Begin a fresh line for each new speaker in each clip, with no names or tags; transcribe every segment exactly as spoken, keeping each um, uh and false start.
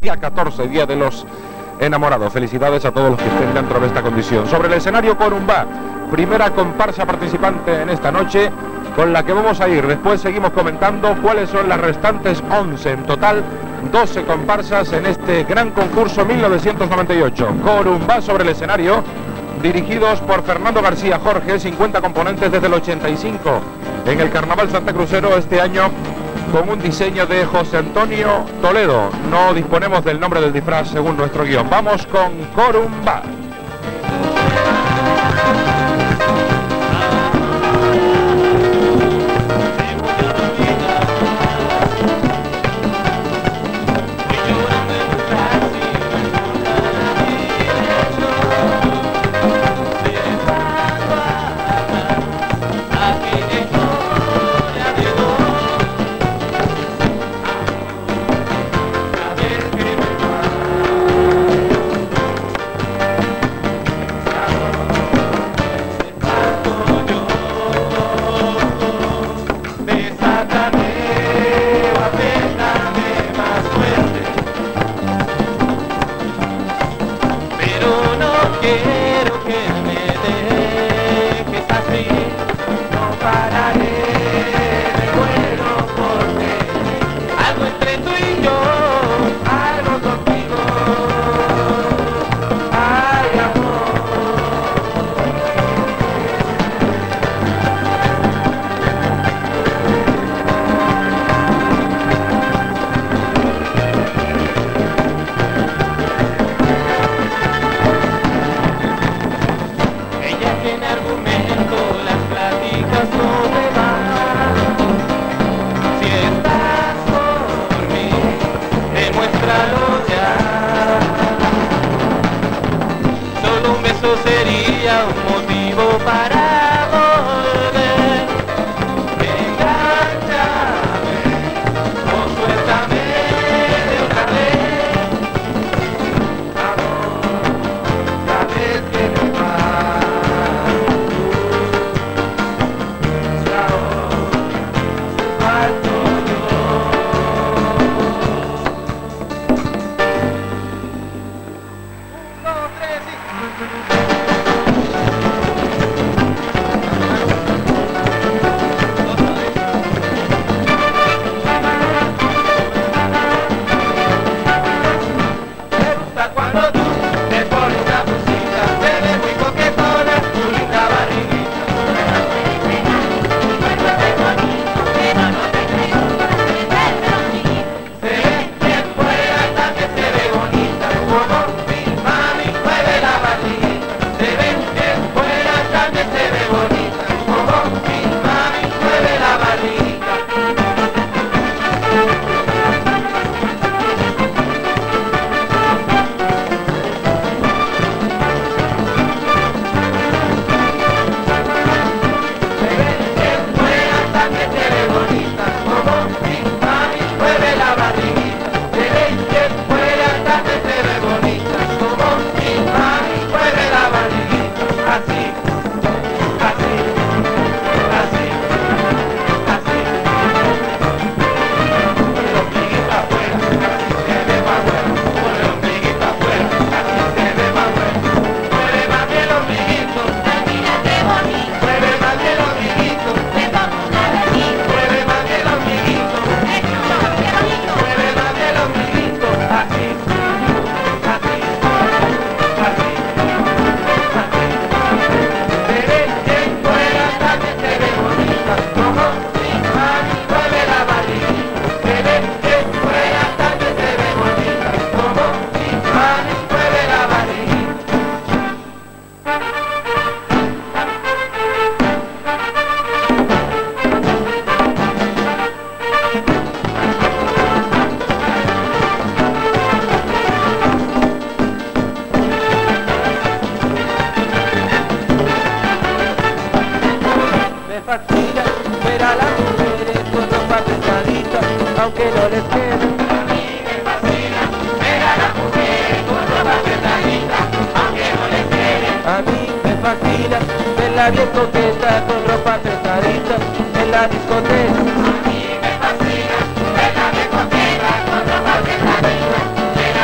Día catorce, Día de los Enamorados. Felicidades a todos los que estén dentro de esta condición. Sobre el escenario, Corumbá, primera comparsa participante en esta noche, con la que vamos a ir. Después seguimos comentando cuáles son las restantes once. En total, doce comparsas en este gran concurso mil novecientos noventa y ocho. Corumbá sobre el escenario, dirigidos por Fernando García Jorge, cincuenta componentes desde el ochenta y cinco. En el Carnaval Santa Crucero este año, con un diseño de José Antonio Toledo. No disponemos del nombre del disfraz según nuestro guión. Vamos con Corumbá.
Sería un motivo para volver. Engánchame o suéltame de otra vez. Amor, sabes que me vas. Y ahora falto yo. Un, dos, tres y... aunque no les quede. A mí me fascina ver a las mujeres con ropa apretadita, aunque no les quede. A mí me fascina verla bien coqueta con ropa apretadita en la discoteca. A mí me fascina verla bien coqueta con ropa apretadita en la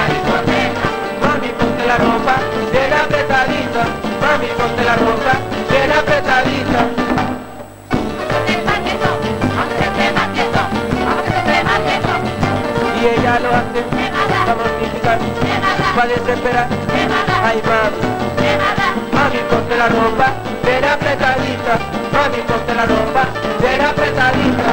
y ella lo hace para mortificar, para desesperar. Ay mami, mami ponte la ropa, ven apretadita, mami ponte la ropa, ven apretadita.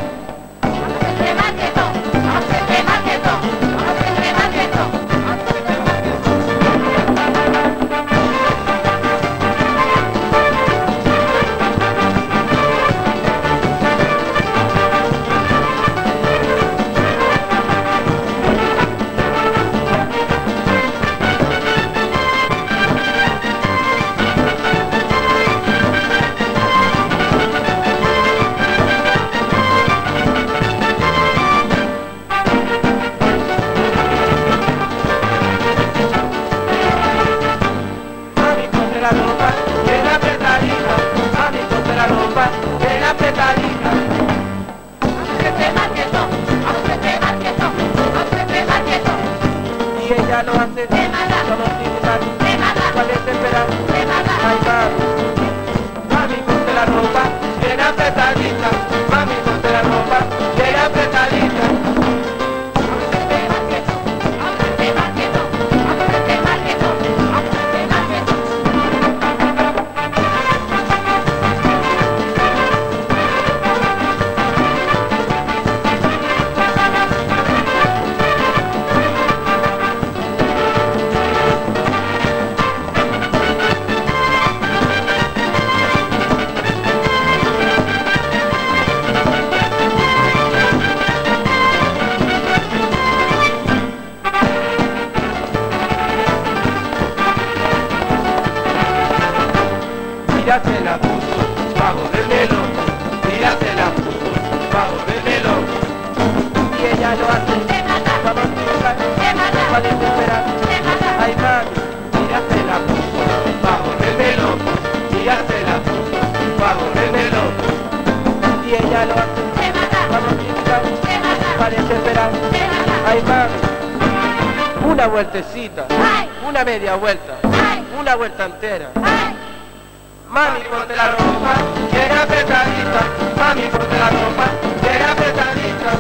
Lo hace, no nos dificultar, ¿cuál es esperar? Ay mami, mami ponte la ropa, bien apretadita, mami ponte la ropa, bien apretadita. Ya se la puso bajo del melón, ya se la puso bajo del melón. Y ella lo hace para mortificar, para desesperar. Ay mami, ya se la puso bajo del melón, ya se la puso bajo del melón. Y ella lo hace para mortificar, para desesperar. Ay mami, una vueltecita, una media vuelta, una vuelta entera. Mami ponte la ropa, bien apretadita, mami ponte la ropa, bien apretadita.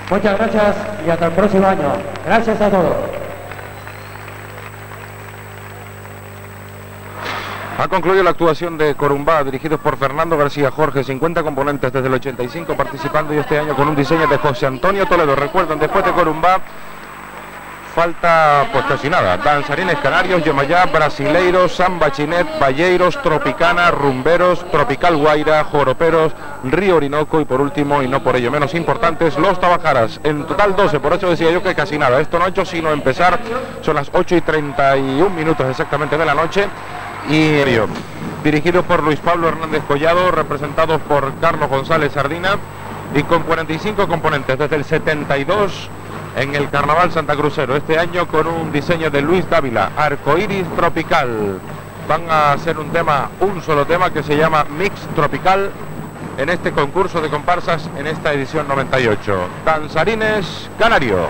Muchas gracias y hasta el próximo año. Gracias a todos.
Ha concluido la actuación de Corumbá, dirigidos por Fernando García Jorge, cincuenta componentes desde el ochenta y cinco participando y este año con un diseño de José Antonio Toledo. Recuerden, después de Corumbá, falta pues casi nada: danzarines canarios, yemayá, brasileiros, samba chinet, balleiros, tropicana, rumberos, tropical guaira, joroperos, río Orinoco y por último, y no por ello menos importantes, los tabajaras. En total doce, por eso decía yo que casi nada. Esto no ha hecho sino empezar, son las ocho y treinta y un minutos exactamente de la noche. Y dirigido por Luis Pablo Hernández Collado, representados por Carlos González Sardina y con cuarenta y cinco componentes desde el setenta y dos en el Carnaval Santacrucero. Este año con un diseño de Luis Dávila, Arcoiris Tropical. Van a hacer un tema, un solo tema que se llama Mix Tropical en este concurso de comparsas en esta edición noventa y ocho. Danzarines canarios.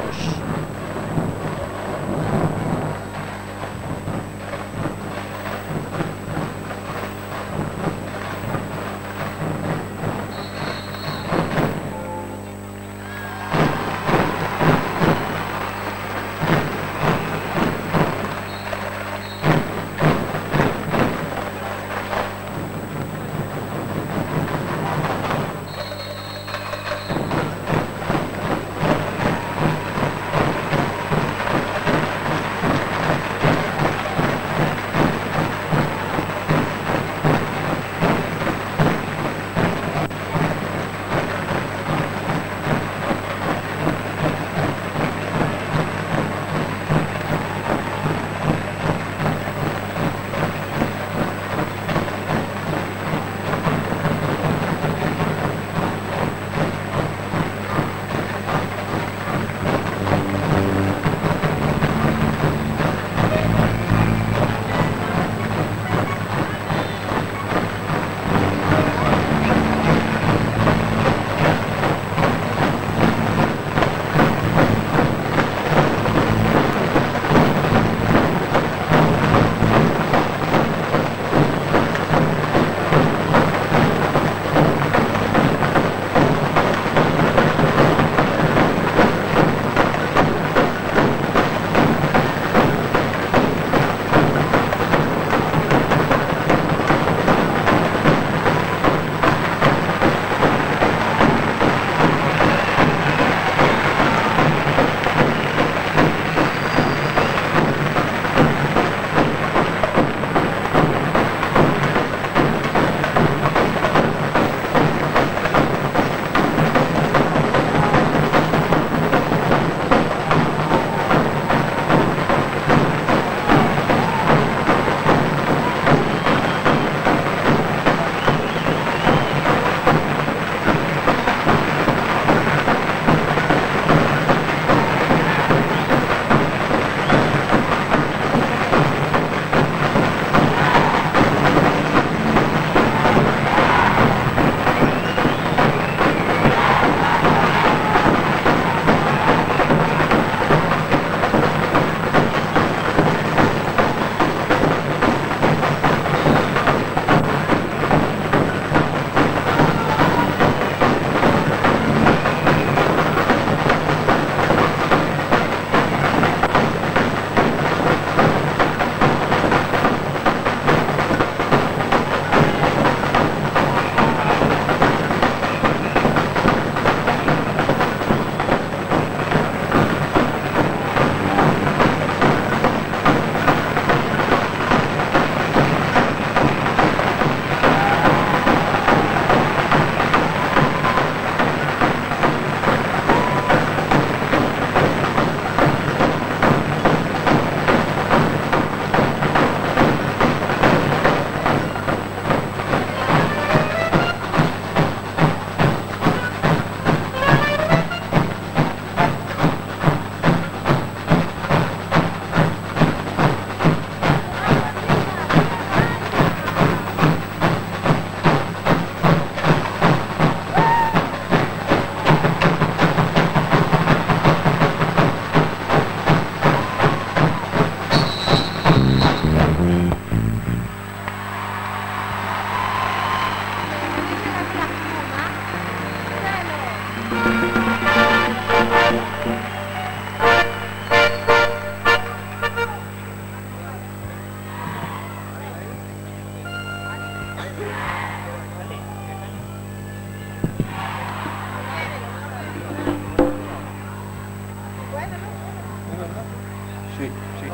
Sí, sí.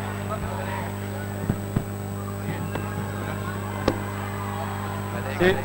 Sí.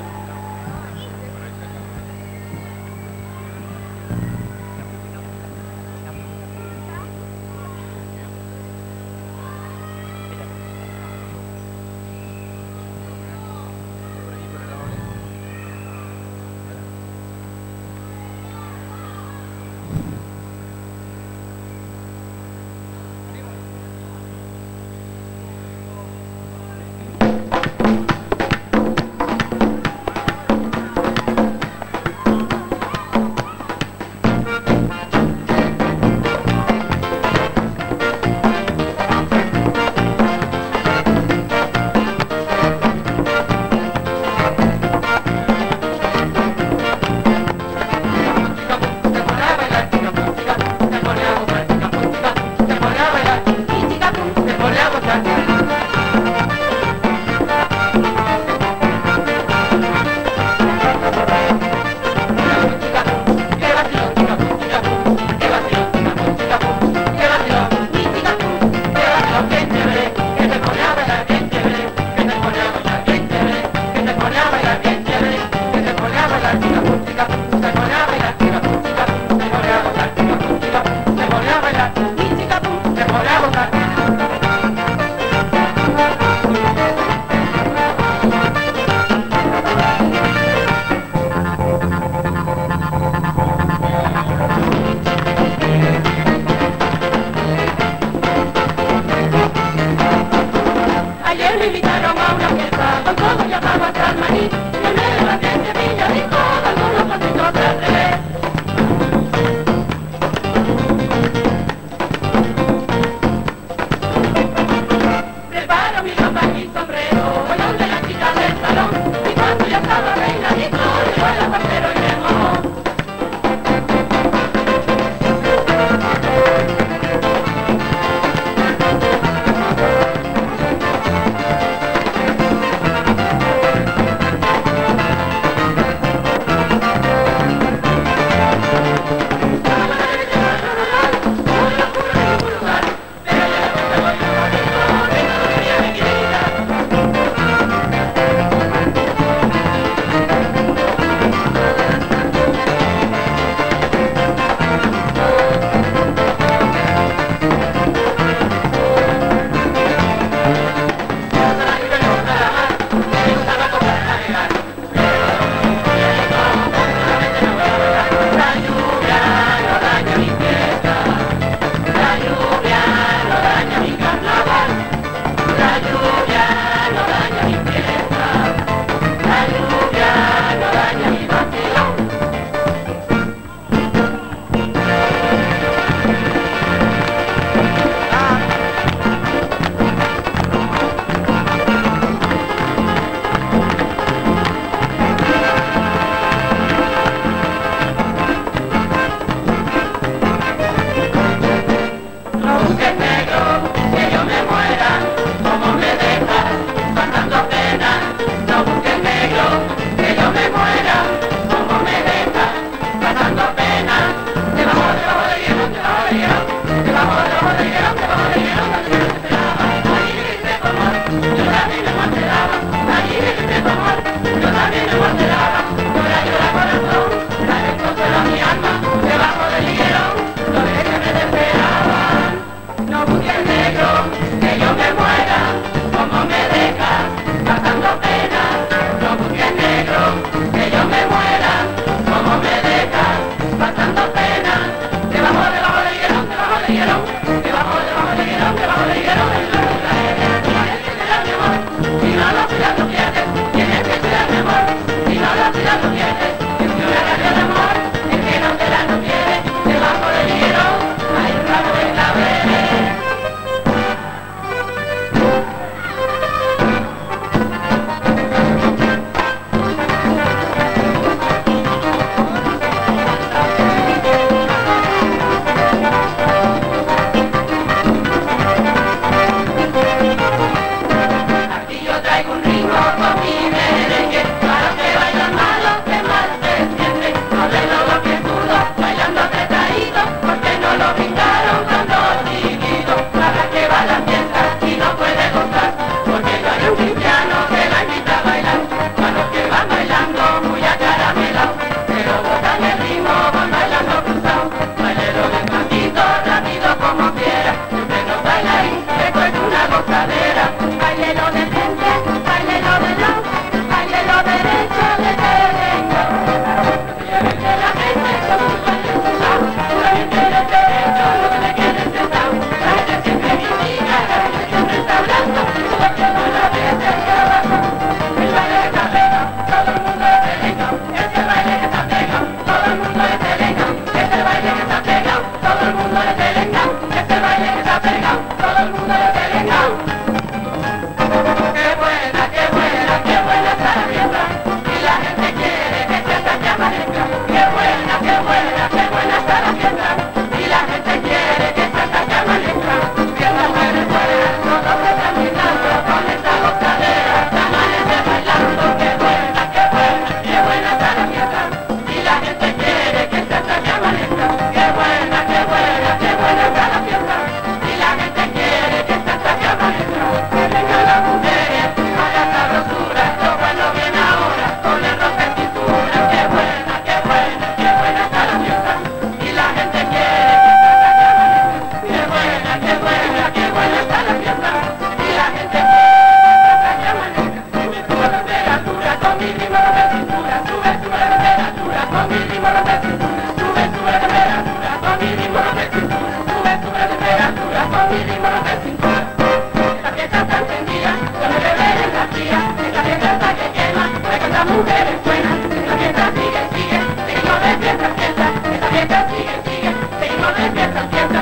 poesía, esta fiesta está que quema, recuerda mujeres buenas, esta fiesta sigue, sigue, seguimos de fiesta en fiesta, esta fiesta sigue, sigue, seguimos de fiesta en fiesta.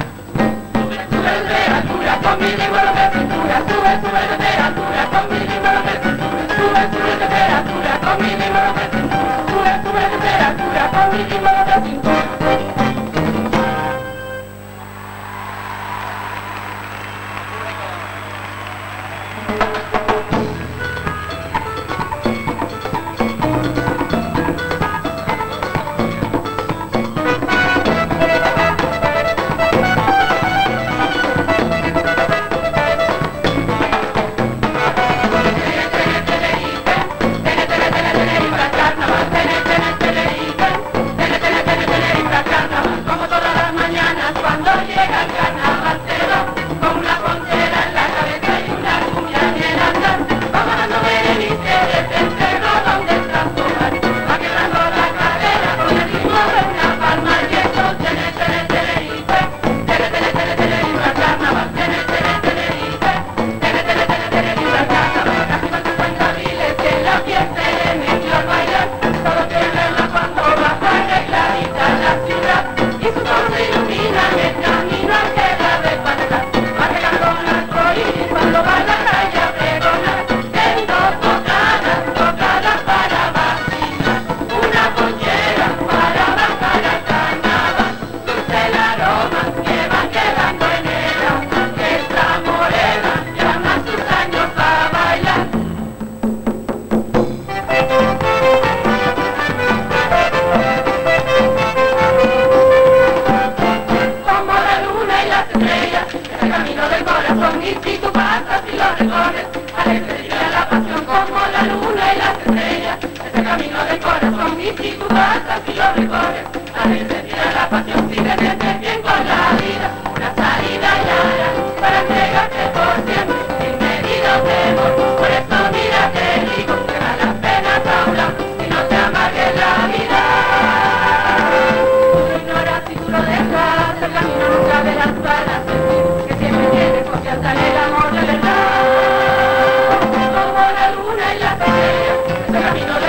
Sube, sube de temperatura, con mi libro de cintura, sube, sube de temperatura, con mi libro de cintura, sube, sube de temperatura, con mi libro de cintura, sube, sube de temperatura, con mi libro de cintura.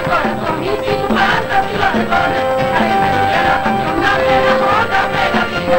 Camino de corazón y si tú pasas y lo recorres, a esa la pasión, dame la amor, dame la vida.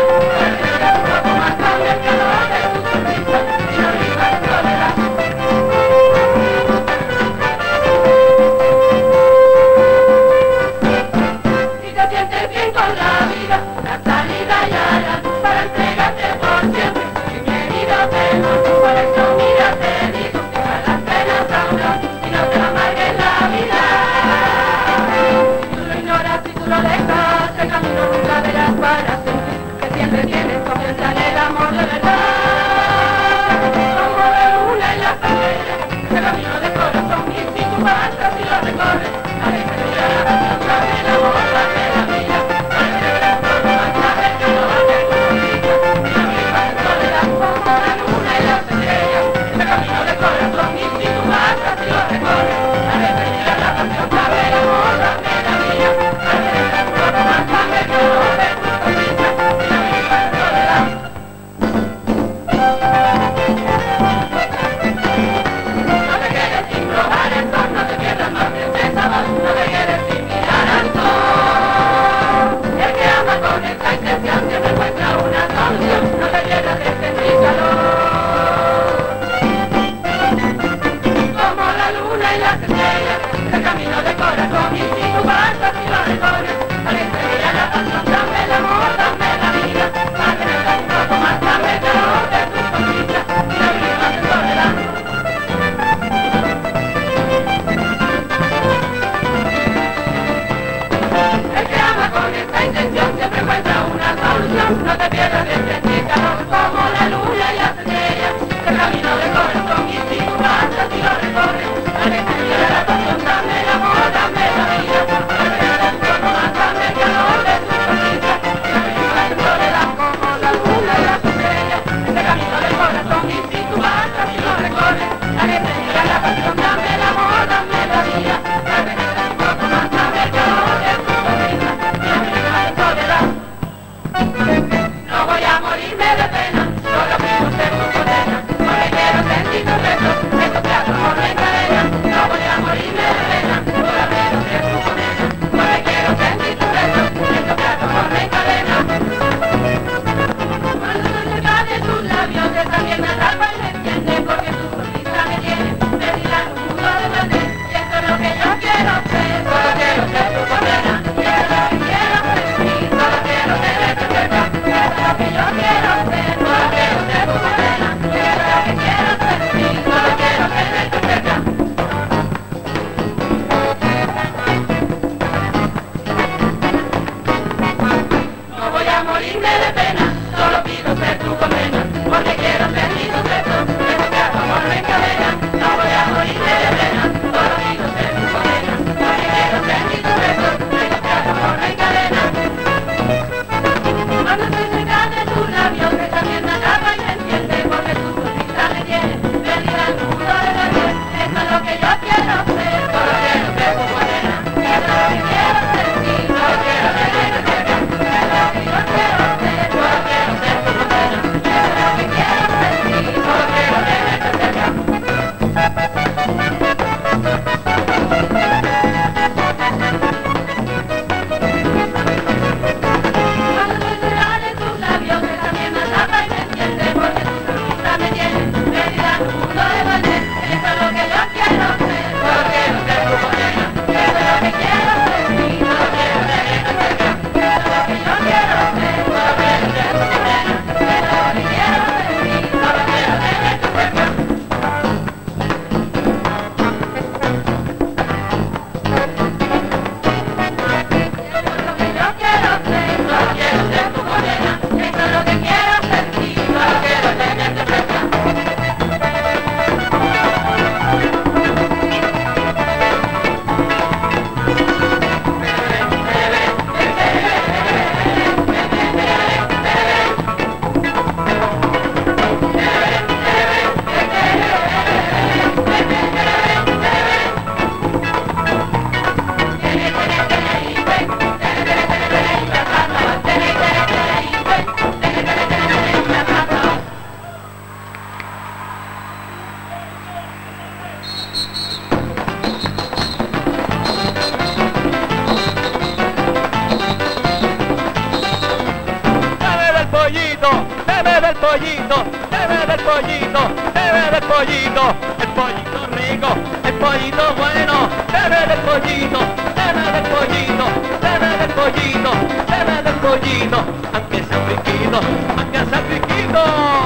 pollito, deme del pollito, deme del pollito, el pollito rico, el pollito bueno, deme del pollito, deme del pollito, deme del pollito, deme del pollito, aunque sea piquito, aunque sea piquito.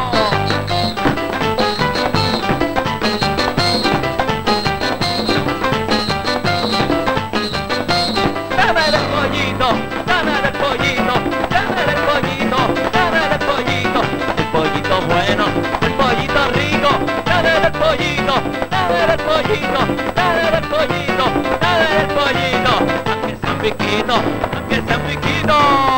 Dame del pollito, dame del pollito, dame del pollito, dame del pollito, el pollito bueno, el pollito rico, dame del pollito, dame del pollito, dame del pollito, dame del pollito, aunque sea un piquito, aunque sea un piquito.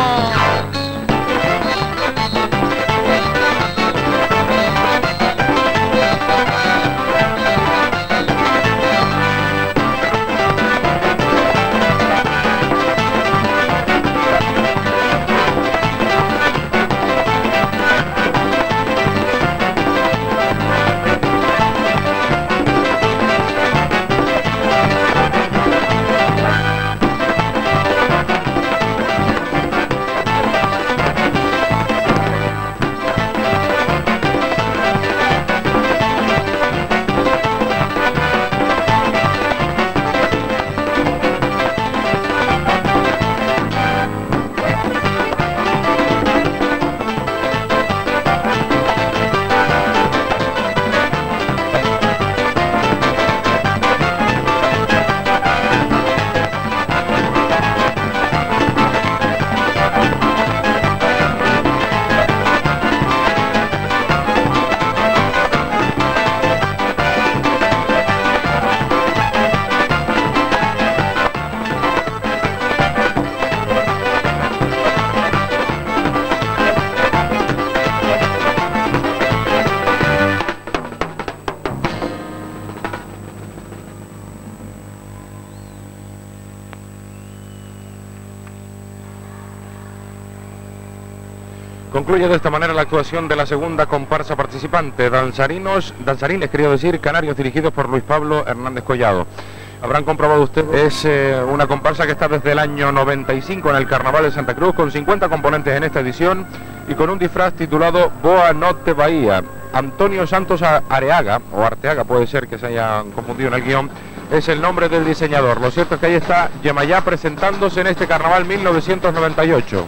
Concluye de esta manera la actuación de la segunda comparsa participante, danzarinos, danzarines, quería decir, canarios, dirigidos por Luis Pablo Hernández Collado. Habrán comprobado ustedes, es eh, una comparsa que está desde el año noventa y cinco en el Carnaval de Santa Cruz, con cincuenta componentes en esta edición y con un disfraz titulado Boa Notte Bahía. Antonio Santos Areaga, o Arteaga, puede ser que se hayan confundido en el guión, es el nombre del diseñador. Lo cierto es que ahí está Yemayá presentándose en este Carnaval mil novecientos noventa y ocho.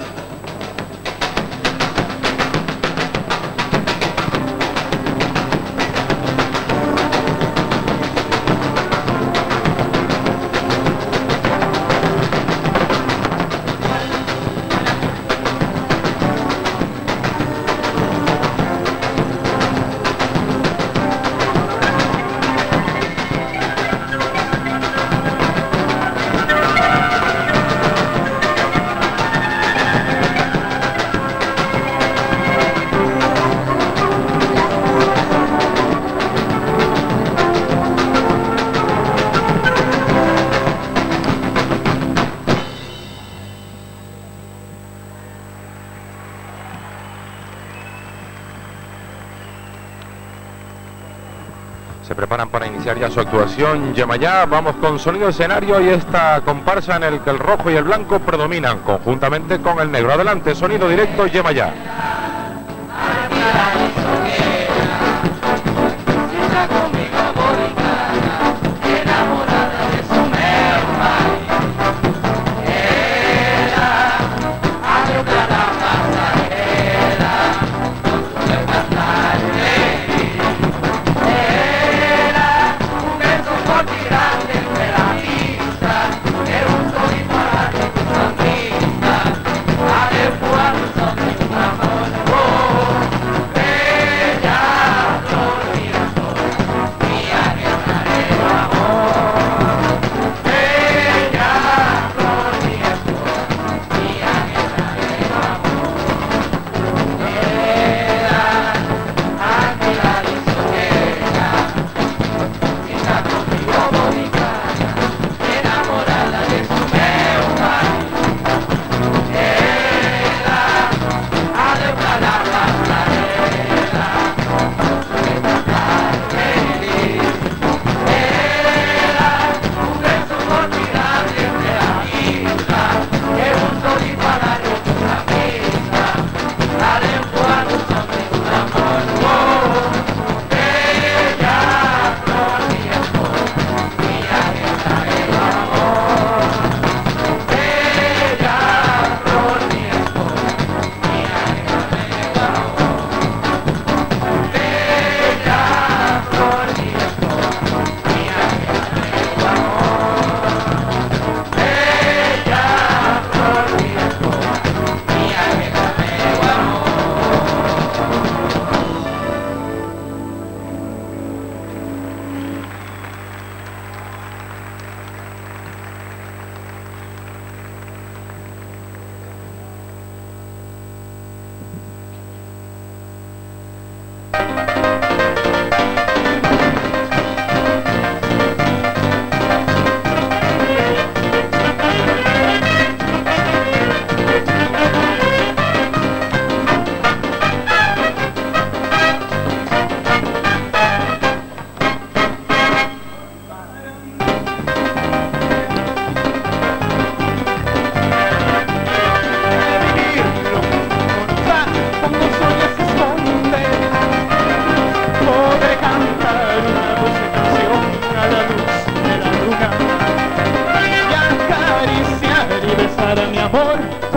Se preparan para iniciar ya su actuación. Yemayá, vamos con sonido escenario y esta comparsa en el que el rojo y el blanco predominan conjuntamente con el negro. Adelante, sonido directo, Yemayá.
Amor.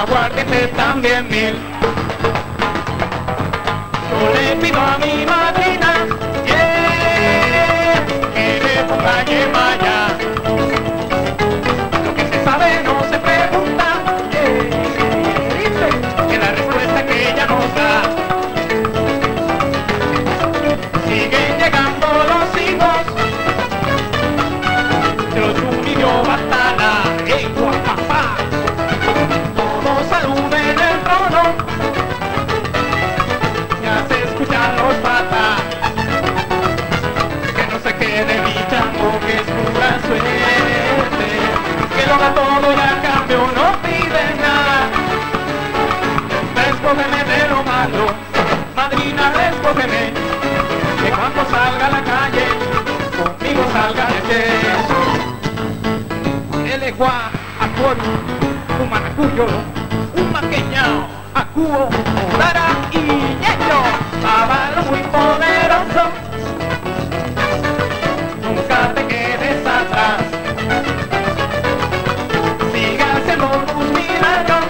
aguardiente también mil. Yo le pido a mi madrina, yeah, que le ponga yema ya. Lo que se sabe no se pregunta, yeah, dice que la respuesta que ella nos da. Siguen llegando los hijos de los humillos Batana, en Guapapá. Todos saluden el trono, ya se escuchan los patas. Que no se quede mi chango, que es pura suerte, que lo haga todo y a cambio no pide nada. Despójeme de lo malo, madrina, despójeme, que cuando salga a la calle, conmigo salga de el ejua, acuoro, un manacuyo, un maqueño, acuo, dara y ñeño, avalo muy poderoso, nunca te quedes atrás, siga haciendo tus milagros,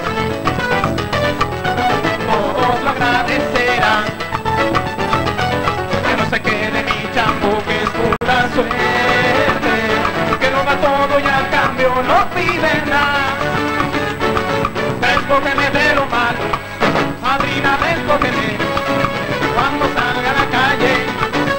todos lo agradecerán. Que no se quede mi chambo, que es pura suerte, que lo da todo y a cambio no pide nada. Despójeme de lo malo, madrina, despójeme, cuando salga a la calle,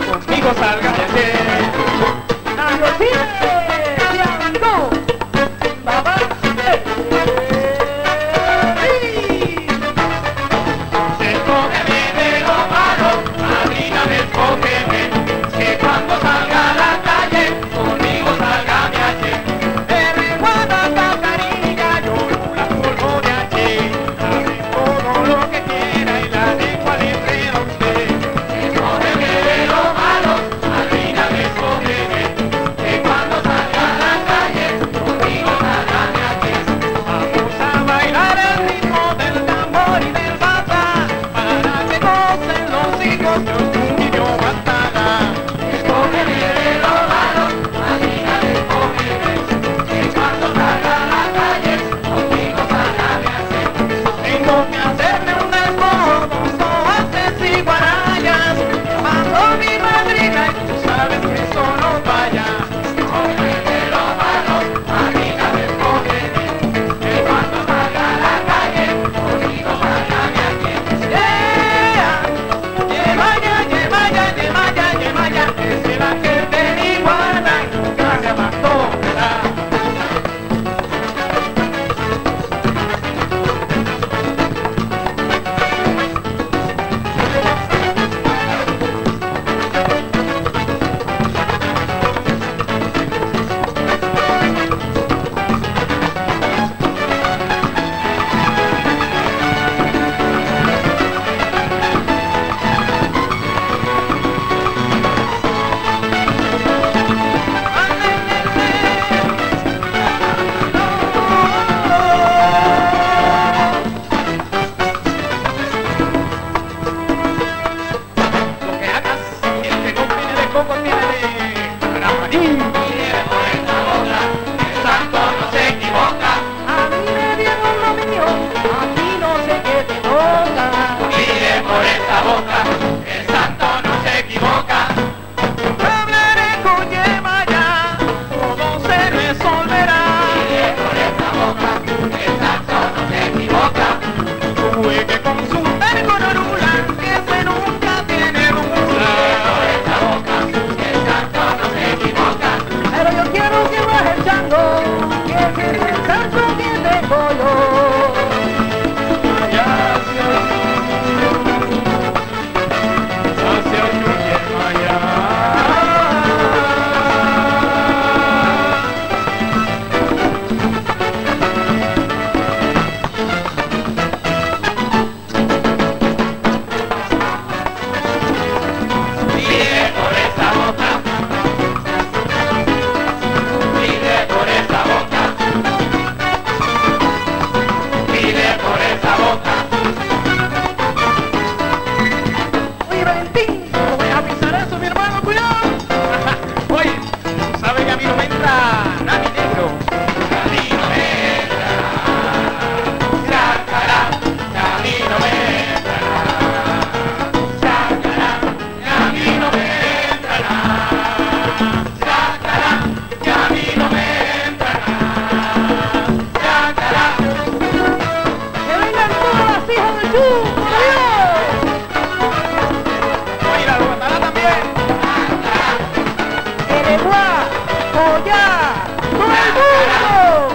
Eguá, Ollá, todo el mundo.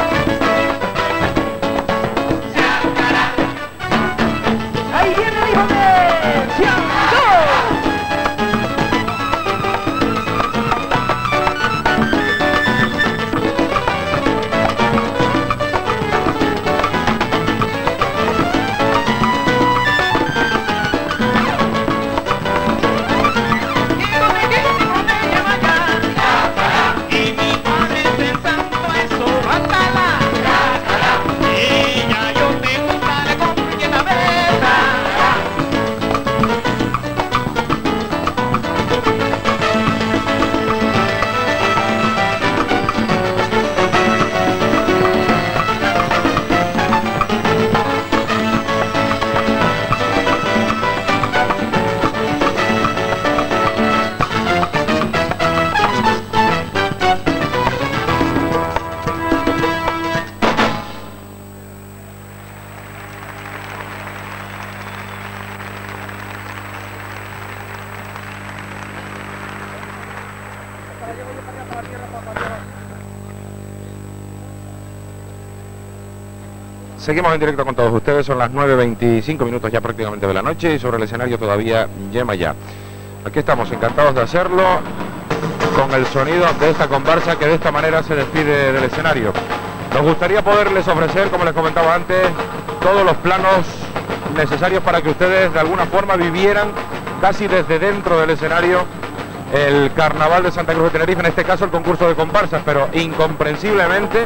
Ahí viene el hijo de Cianco.
Seguimos en directo con todos ustedes, son las nueve veinticinco minutos ya prácticamente de la noche y sobre el escenario todavía Yemayá. Aquí estamos encantados de hacerlo con el sonido de esta comparsa que de esta manera se despide del escenario. Nos gustaría poderles ofrecer, como les comentaba antes, todos los planos necesarios para que ustedes de alguna forma vivieran casi desde dentro del escenario el Carnaval de Santa Cruz de Tenerife, en este caso el concurso de comparsas, pero incomprensiblemente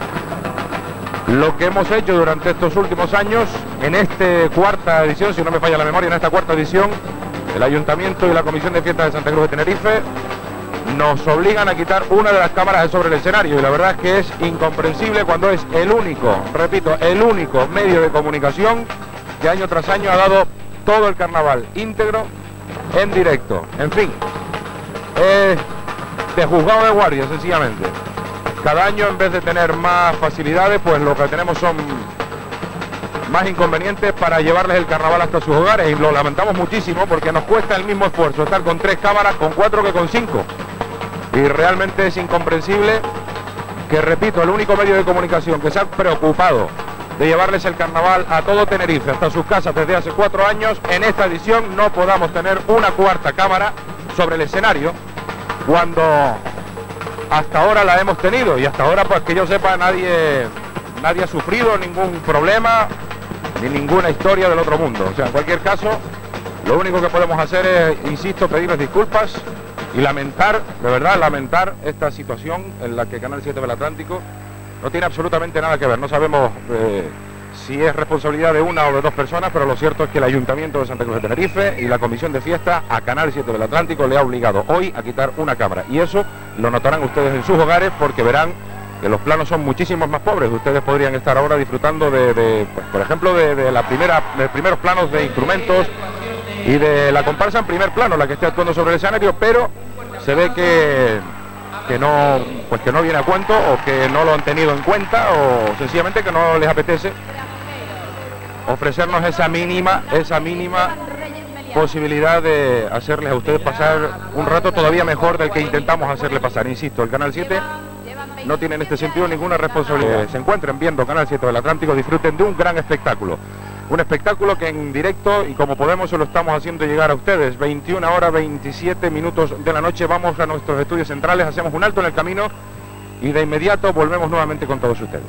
lo que hemos hecho durante estos últimos años, en esta cuarta edición, si no me falla la memoria, en esta cuarta edición, el Ayuntamiento y la Comisión de Fiestas de Santa Cruz de Tenerife nos obligan a quitar una de las cámaras de sobre el escenario, y la verdad es que es incomprensible cuando es el único, repito, el único medio de comunicación que año tras año ha dado todo el carnaval íntegro en directo. En fin, eh, de juzgado de guardia, sencillamente. Cada año, en vez de tener más facilidades, pues lo que tenemos son más inconvenientes para llevarles el carnaval hasta sus hogares, y lo lamentamos muchísimo porque nos cuesta el mismo esfuerzo estar con tres cámaras, con cuatro que con cinco, y realmente es incomprensible que, repito, el único medio de comunicación que se ha preocupado de llevarles el carnaval a todo Tenerife hasta sus casas desde hace cuatro años, en esta edición no podamos tener una cuarta cámara sobre el escenario, cuando hasta ahora la hemos tenido, y hasta ahora, pues que yo sepa, nadie nadie ha sufrido ningún problema ni ninguna historia del otro mundo. O sea, en cualquier caso, lo único que podemos hacer es, insisto, pedirles disculpas y lamentar, de verdad, lamentar esta situación en la que Canal siete del Atlántico no tiene absolutamente nada que ver. No sabemos eh, si es responsabilidad de una o de dos personas, pero lo cierto es que el Ayuntamiento de Santa Cruz de Tenerife y la Comisión de Fiesta a Canal siete del Atlántico le ha obligado hoy a quitar una cámara, y eso lo notarán ustedes en sus hogares, porque verán que los planos son muchísimos más pobres. Ustedes podrían estar ahora disfrutando de, de pues, por ejemplo, de, de la primera, de primeros planos de instrumentos y de la comparsa en primer plano, la que esté actuando sobre el escenario, pero se ve que que no, pues que no viene a cuento, o que no lo han tenido en cuenta, o sencillamente que no les apetece ofrecernos esa mínima, esa mínima posibilidad de hacerles a ustedes pasar un rato todavía mejor del que intentamos hacerle pasar. Insisto, el Canal siete no tiene en este sentido ninguna responsabilidad. Se encuentren viendo Canal siete del Atlántico, disfruten de un gran espectáculo. Un espectáculo que en directo, y como podemos, se lo estamos haciendo llegar a ustedes. veintiuna horas veintisiete minutos de la noche, vamos a nuestros estudios centrales, hacemos un alto en el camino y de inmediato volvemos nuevamente con todos ustedes.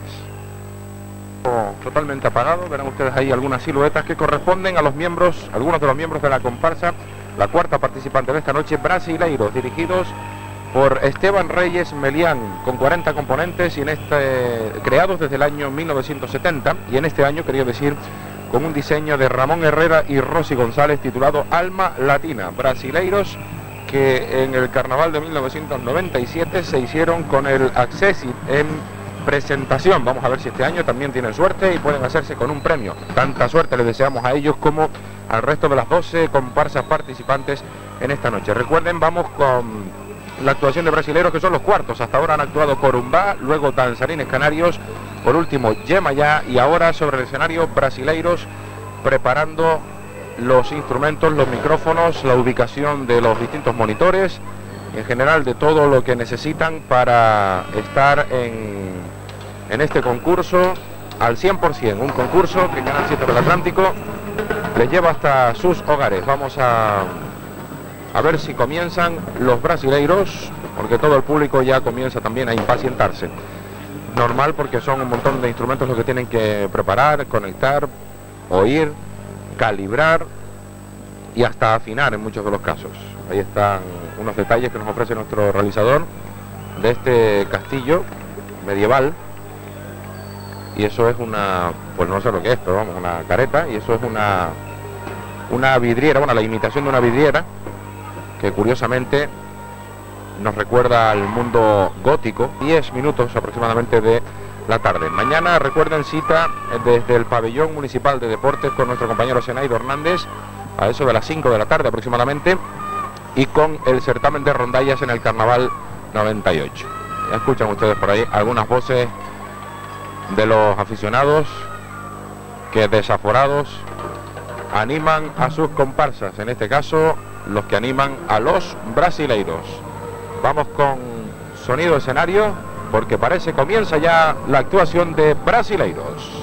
Totalmente apagado, verán ustedes ahí algunas siluetas que corresponden a los miembros, algunos de los miembros de la comparsa, la cuarta participante de esta noche, Brasileiros, dirigidos por Esteban Reyes Melián, con cuarenta componentes, y en este, creados desde el año mil novecientos setenta, y en este año, quería decir, con un diseño de Ramón Herrera y Rosy González titulado Alma Latina. Brasileiros que en el carnaval de mil novecientos noventa y siete se hicieron con el Accessit en presentación. Vamos a ver si este año también tienen suerte y pueden hacerse con un premio. Tanta suerte les deseamos a ellos como al resto de las doce comparsas participantes en esta noche. Recuerden, vamos con la actuación de Brasileiros, que son los cuartos. Hasta ahora han actuado Corumbá, luego Danzarines Canarios, por último Yemayá, y ahora sobre el escenario Brasileiros, preparando los instrumentos, los micrófonos, la ubicación de los distintos monitores y en general de todo lo que necesitan para estar en, en este concurso al cien por cien, un concurso que Canal siete del Atlántico les lleva hasta sus hogares. Vamos a, a ver si comienzan los brasileiros, porque todo el público ya comienza también a impacientarse. Normal, porque son un montón de instrumentos los que tienen que preparar, conectar, oír, calibrar y hasta afinar en muchos de los casos. Ahí están unos detalles que nos ofrece nuestro realizador de este castillo medieval. Y eso es una, pues no sé lo que es, pero vamos, una careta, y eso es una, una vidriera, bueno, la imitación de una vidriera, que curiosamente nos recuerda al mundo gótico. Diez minutos aproximadamente de la tarde. Mañana, recuerden, cita desde el pabellón municipal de deportes con nuestro compañero Senaido Hernández, a eso de las cinco de la tarde aproximadamente, y con el certamen de rondallas en el Carnaval noventa y ocho. Ya escuchan ustedes por ahí algunas voces de los aficionados que, desaforados, animan a sus comparsas, en este caso los que animan a los brasileiros. Vamos con sonido escenario, porque parece que comienza ya la actuación de brasileiros.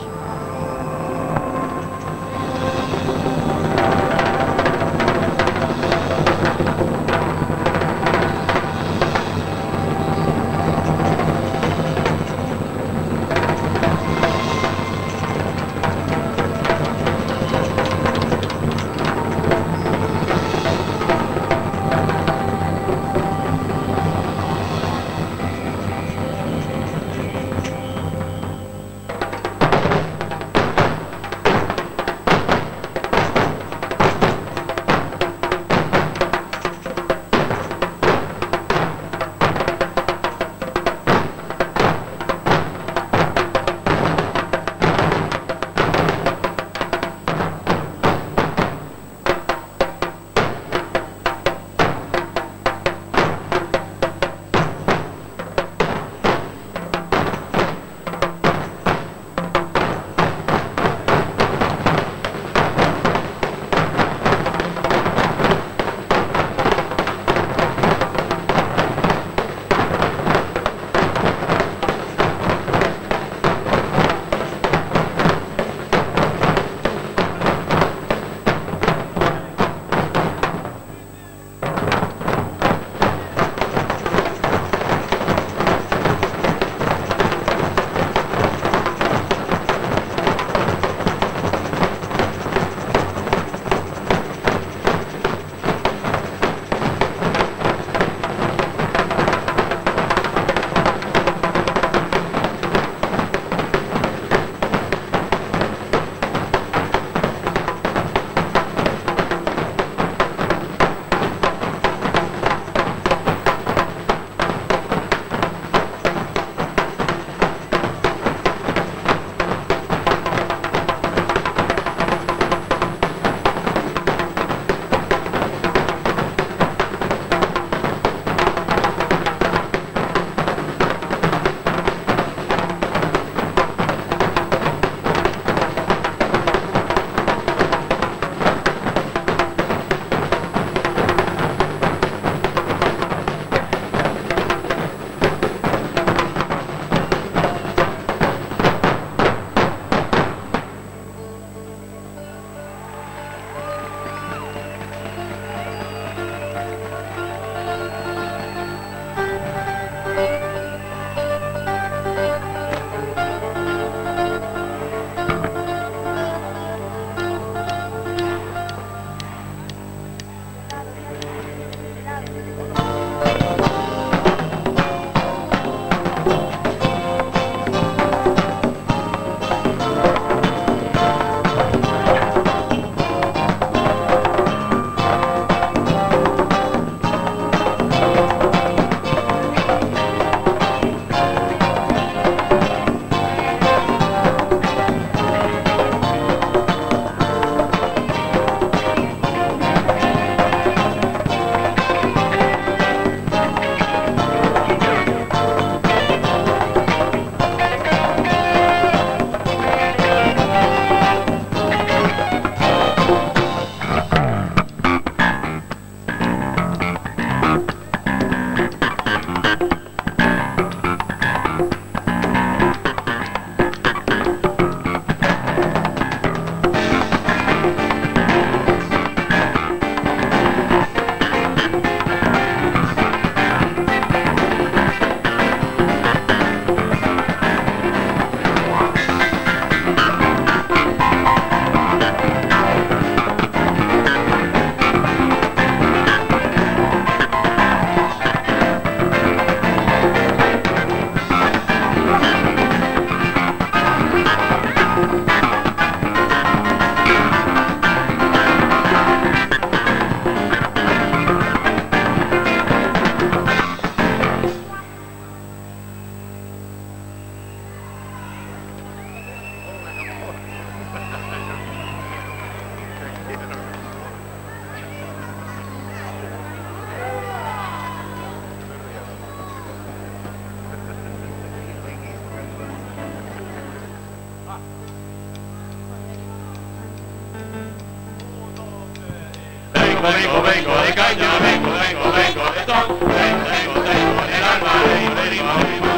vengo, vengo, vengo de caña, vengo, vengo, vengo de ton, vengo, vengo, vengo en el alma, vengo de rima, rima,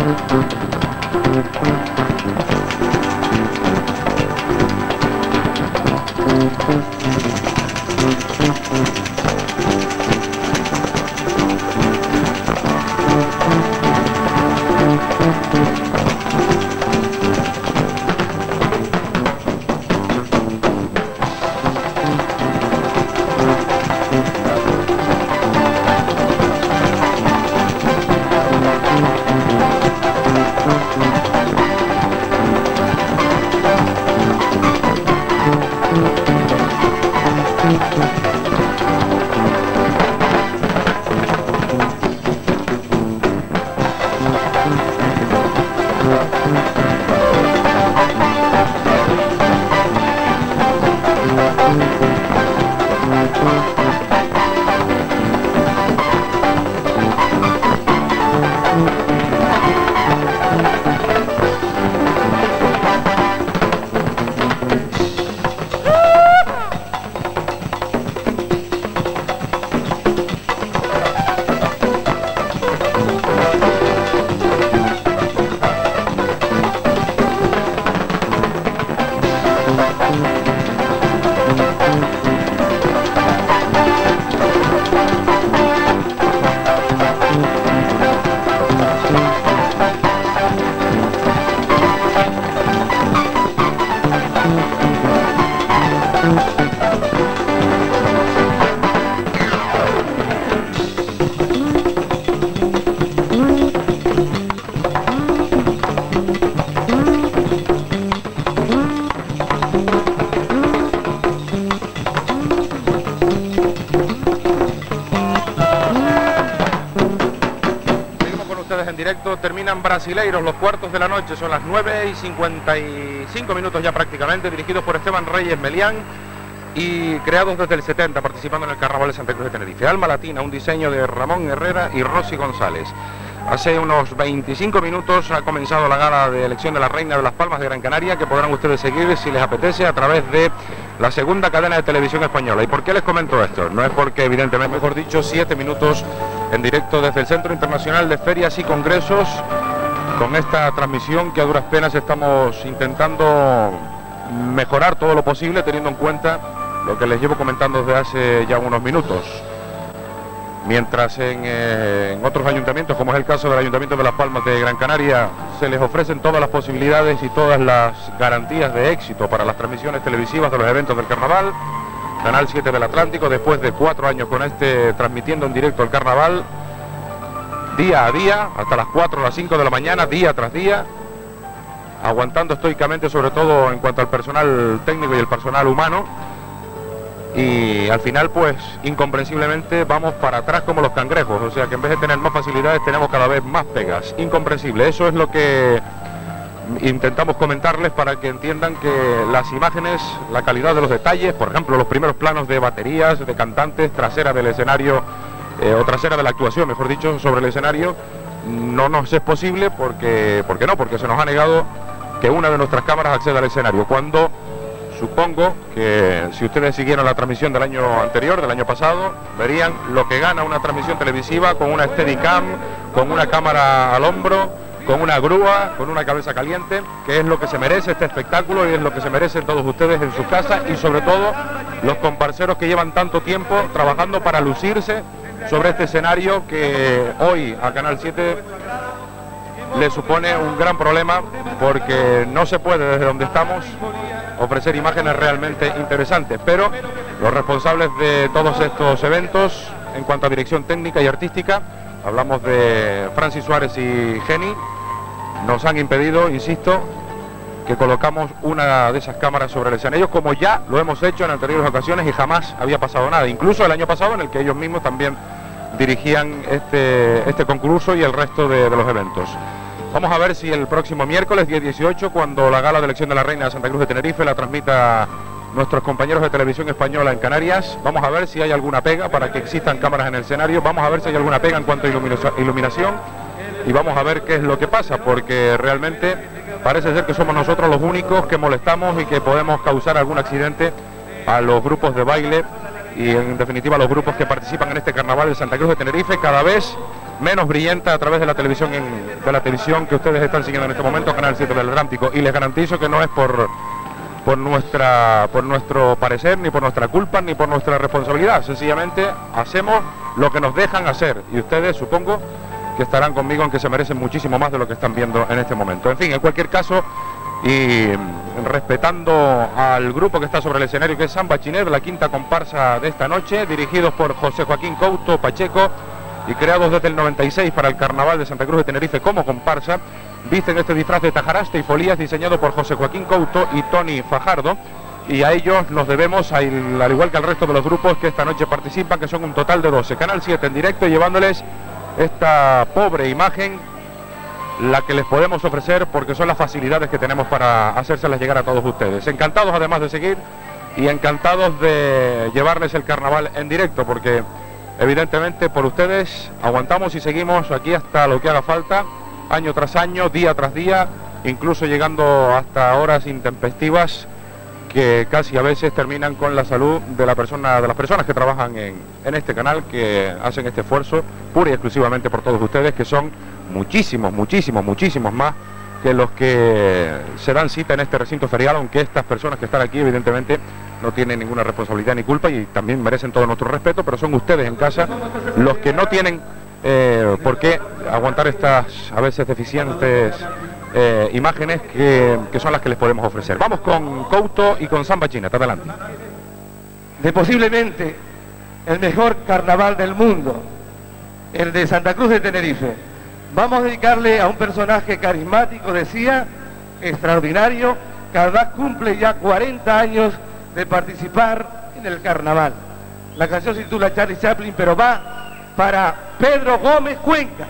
Terminan Brasileiros, los cuartos de la noche, son las nueve y cincuenta y cinco minutos ya prácticamente, dirigidos por Esteban Reyes Melián y creados desde el setenta, participando en el Carnaval de Santa Cruz de Tenerife. Alma Latina, un diseño de Ramón Herrera y Rosy González. Hace unos veinticinco minutos ha comenzado la gala de elección de la Reina de las Palmas de Gran Canaria, que podrán ustedes seguir si les apetece a través de la segunda cadena de televisión española. ¿Y por qué les comento esto? No es porque, evidentemente, mejor dicho, siete minutos en directo desde el Centro Internacional de Ferias y Congresos, con esta transmisión que a duras penas estamos intentando mejorar todo lo posible, teniendo en cuenta lo que les llevo comentando desde hace ya unos minutos. Mientras en, eh, en otros ayuntamientos, como es el caso del Ayuntamiento de Las Palmas de Gran Canaria, se les ofrecen todas las posibilidades y todas las garantías de éxito para las transmisiones televisivas de los eventos del Carnaval. Canal siete del Atlántico, después de cuatro años con este, transmitiendo en directo el Carnaval, día a día, hasta las cuatro o las cinco de la mañana, día tras día, aguantando estoicamente, sobre todo en cuanto al personal técnico y el personal humano. Y al final, pues, incomprensiblemente vamos para atrás como los cangrejos, o sea que en vez de tener más facilidades tenemos cada vez más pegas. Incomprensible. Eso es lo que intentamos comentarles para que entiendan que las imágenes, la calidad de los detalles, por ejemplo, los primeros planos de baterías, de cantantes, trasera del escenario, eh, o trasera de la actuación, mejor dicho, sobre el escenario, no nos es posible porque, porque no, porque se nos ha negado que una de nuestras cámaras acceda al escenario, cuando supongo que si ustedes siguieron la transmisión del año anterior, del año pasado, verían lo que gana una transmisión televisiva con una Steadicam, con una cámara al hombro, con una grúa, con una cabeza caliente, que es lo que se merece este espectáculo y es lo que se merecen todos ustedes en sus casas, y sobre todo los comparseros que llevan tanto tiempo trabajando para lucirse sobre este escenario que hoy a Canal siete le supone un gran problema, porque no se puede desde donde estamos ofrecer imágenes realmente interesantes, pero los responsables de todos estos eventos en cuanto a dirección técnica y artística, hablamos de Francis Suárez y Geni, nos han impedido, insisto, que colocamos una de esas cámaras sobre el escenario, como ya lo hemos hecho en anteriores ocasiones y jamás había pasado nada, incluso el año pasado, en el que ellos mismos también dirigían este, este concurso y el resto de, de los eventos. Vamos a ver si el próximo miércoles, día dieciocho, cuando la gala de elección de la Reina de Santa Cruz de Tenerife la transmita nuestros compañeros de televisión española en Canarias, vamos a ver si hay alguna pega para que existan cámaras en el escenario, vamos a ver si hay alguna pega en cuanto a iluminación y vamos a ver qué es lo que pasa, porque realmente parece ser que somos nosotros los únicos que molestamos y que podemos causar algún accidente a los grupos de baile y en definitiva a los grupos que participan en este Carnaval de Santa Cruz de Tenerife, cada vez menos brillante a través de la televisión en, de la televisión que ustedes están siguiendo en este momento, Canal siete del Atlántico, y les garantizo que no es por por nuestra por nuestro parecer, ni por nuestra culpa, ni por nuestra responsabilidad. Sencillamente hacemos lo que nos dejan hacer, y ustedes supongo que estarán conmigo en que se merecen muchísimo más de lo que están viendo en este momento. En fin, en cualquier caso, y respetando al grupo que está sobre el escenario, que es Samba Chiner, la quinta comparsa de esta noche, dirigidos por José Joaquín Couto Pacheco y creados desde el noventa y seis para el Carnaval de Santa Cruz de Tenerife como comparsa, visten este disfraz de tajaraste y folías diseñado por José Joaquín Couto y Tony Fajardo, y a ellos nos debemos, al, al igual que al resto de los grupos que esta noche participan, que son un total de doce. Canal siete en directo, llevándoles esta pobre imagen, la que les podemos ofrecer, porque son las facilidades que tenemos para hacérselas llegar a todos ustedes. Encantados además de seguir y encantados de llevarles el carnaval en directo, porque evidentemente por ustedes aguantamos y seguimos aquí hasta lo que haga falta, año tras año, día tras día, incluso llegando hasta horas intempestivas que casi a veces terminan con la salud de la persona, de las personas que trabajan en, en este canal, que hacen este esfuerzo pura y exclusivamente por todos ustedes, que son muchísimos, muchísimos, muchísimos más que los que se dan cita en este recinto ferial, aunque estas personas que están aquí evidentemente no tienen ninguna responsabilidad ni culpa y también merecen todo nuestro respeto, pero son ustedes en casa los que no tienen eh, por qué aguantar estas a veces deficientes eh, imágenes que, que son las que les podemos ofrecer. Vamos con Couto y con Samba China, adelante.
De posiblemente el mejor carnaval del mundo, el de Santa Cruz de Tenerife, vamos a dedicarle a un personaje carismático, decía, extraordinario, que además cumple ya cuarenta años de participar en el carnaval. La canción se titula Charlie Chaplin, pero va para Pedro Gómez Cuenca.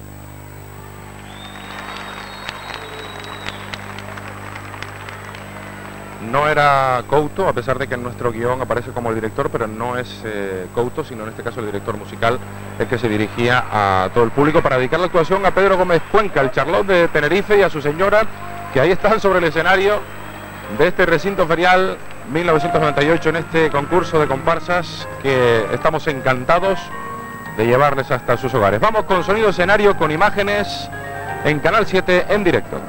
No era Couto, a pesar de que en nuestro guión aparece como el director, pero no es eh, Couto, sino en este caso el director musical, el que se dirigía a todo el público para dedicar la actuación a Pedro Gómez Cuenca, el charlot de Tenerife, y a su señora, que ahí están sobre el escenario de este recinto ferial mil novecientos noventa y ocho, en este concurso de comparsas que estamos encantados de llevarles hasta sus hogares. Vamos con sonido escenario, con imágenes en Canal siete en directo.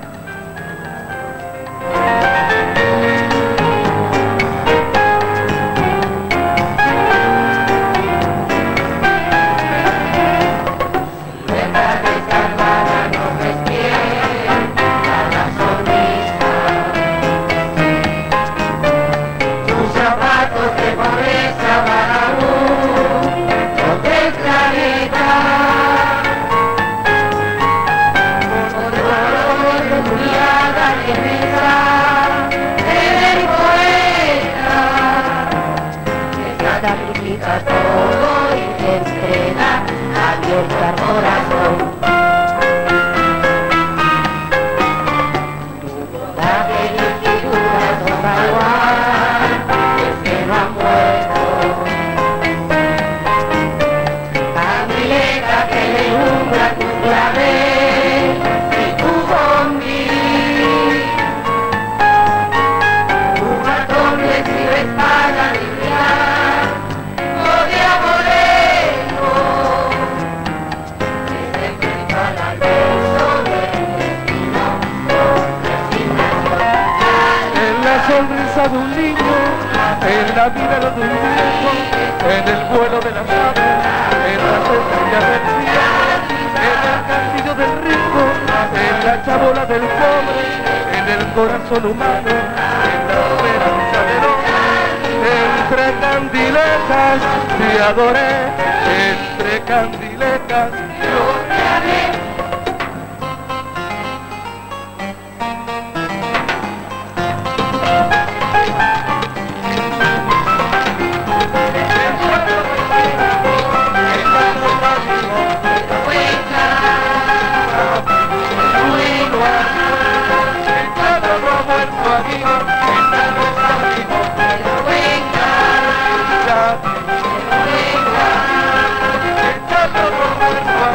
De un niño, en la vida de un viejo, en el vuelo de las aves, en las estrellas del cielo, en el castillo del rico, en la chabola del pobre, en el corazón humano, en la esperanza del hombre, entre candilejas te adoré, entre candilejas yo te amé. Cuenca,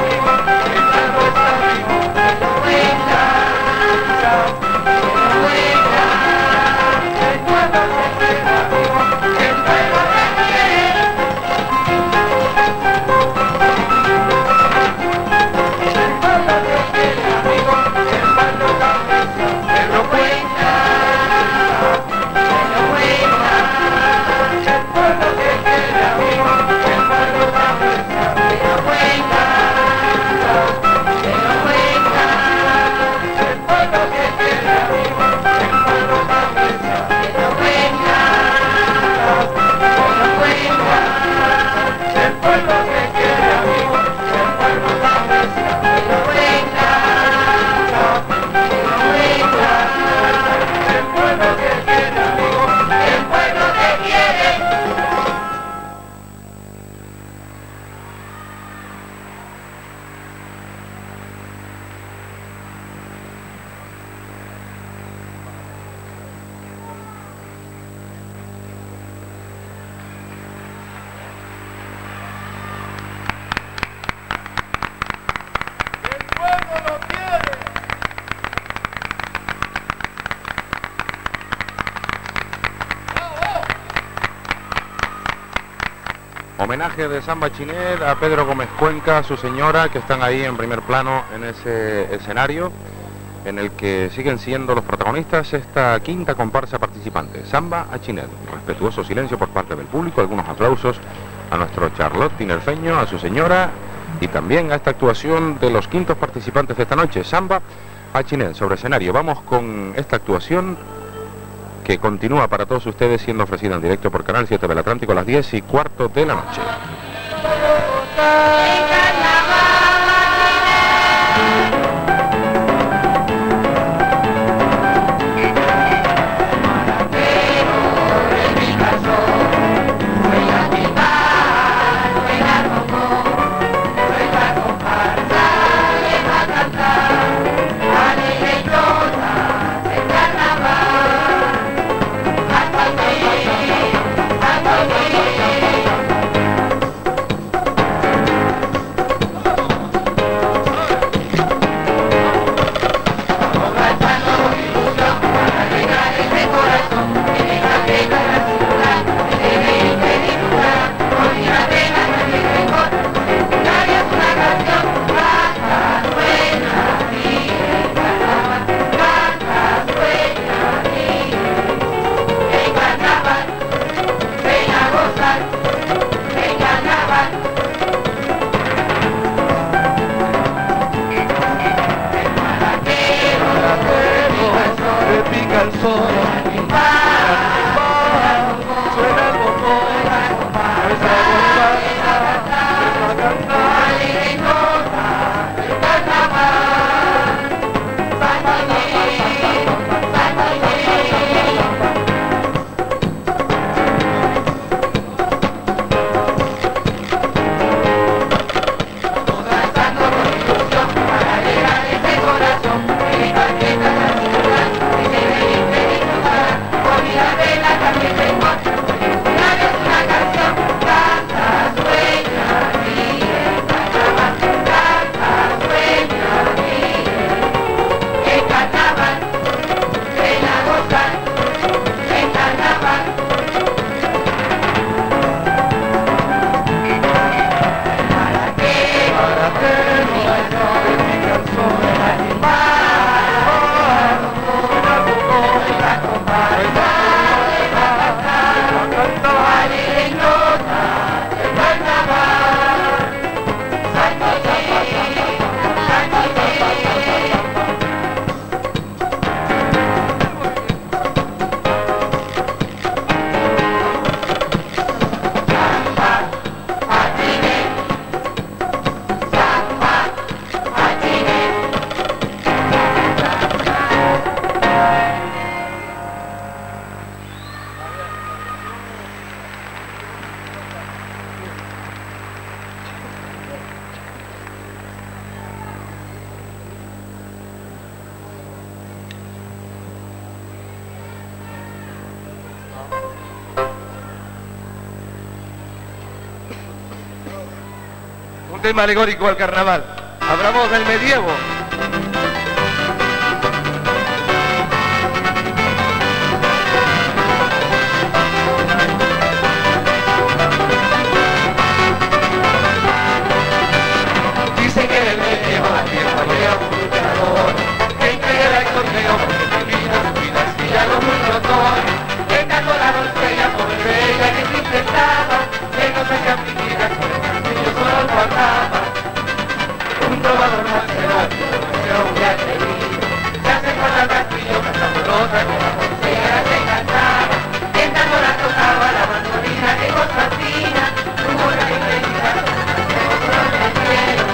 Homenaje de Samba Chinet a Pedro Gómez Cuenca, a su señora, que están ahí en primer plano en ese escenario, en el que siguen siendo los protagonistas esta quinta comparsa participante, Samba a Chinet. Respetuoso silencio por parte del público, algunos aplausos a nuestro Charlotte tinerfeño, a su señora y también a esta actuación de los quintos participantes de esta noche, Samba a Chinet, sobre escenario. Vamos con esta actuación que continúa para todos ustedes, siendo ofrecida en directo por Canal siete del Atlántico a las diez y cuarto de la noche.
Un tema alegórico al carnaval. Hablamos del medievo. Dicen que en el medievo la tierra llega un luchador, que integra el torneo porque termina su vida y ya lo muy doctor, que cantó la doncella por el bella que se intentaba, que no se hacía fingida con el castillo solo faltaba. Un trovador nacional, pero muy atrevido, se acercó al castillo cantando nota que la doncella se cantaba, mientras la tocaba la bandolina de Constantina, tuvo la inmensidad de mostrar el cielo.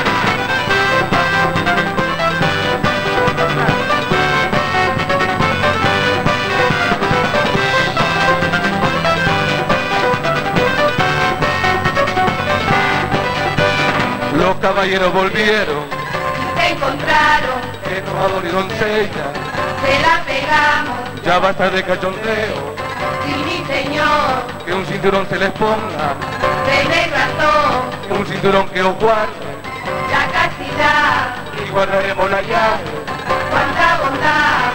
Los caballeros volvieron,
se encontraron,
que trovador y doncella,
se la pegamos,
ya basta de cachondeo,
sí mi señor,
que un cinturón se les ponga,
se desgastó,
un cinturón que os guarde,
la castidad,
y guardaremos la llave.
cuánta bondad.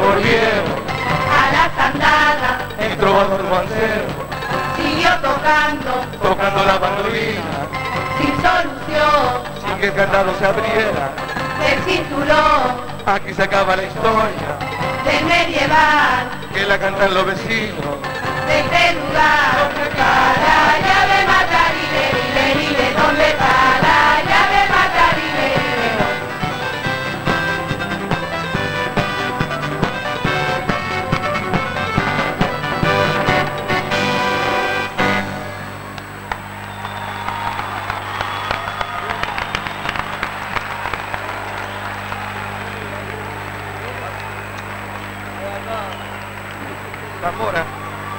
por viejo,
a las andadas,
el trovador Juancero,
siguió tocando,
tocando la bandolina,
sin solución,
sin que el candado se abriera.
del cinturón,
Aquí se acaba la historia,
del medieval,
que la cantan los vecinos.
de este lugar. ¿Dónde está la llave Matarile, lile, lile? ¿Dónde está la llave Matarile?
Zamora.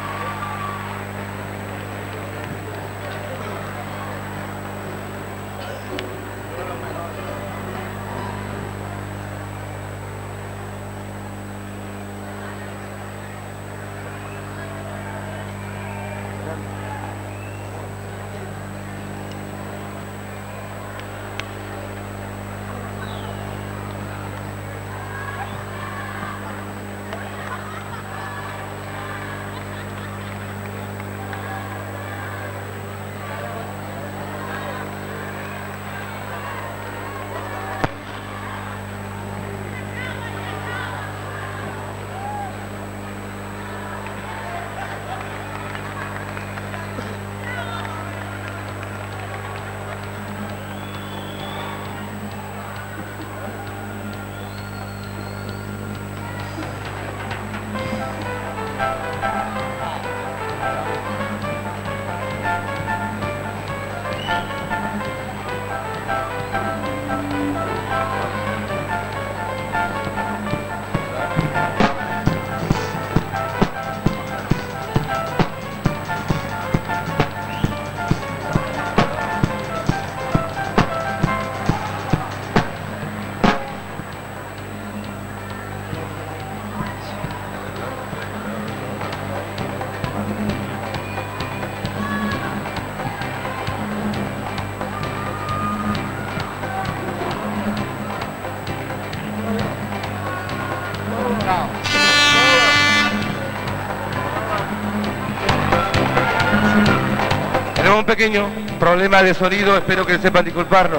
Tenemos un pequeño problema de sonido, espero que sepan disculparnos.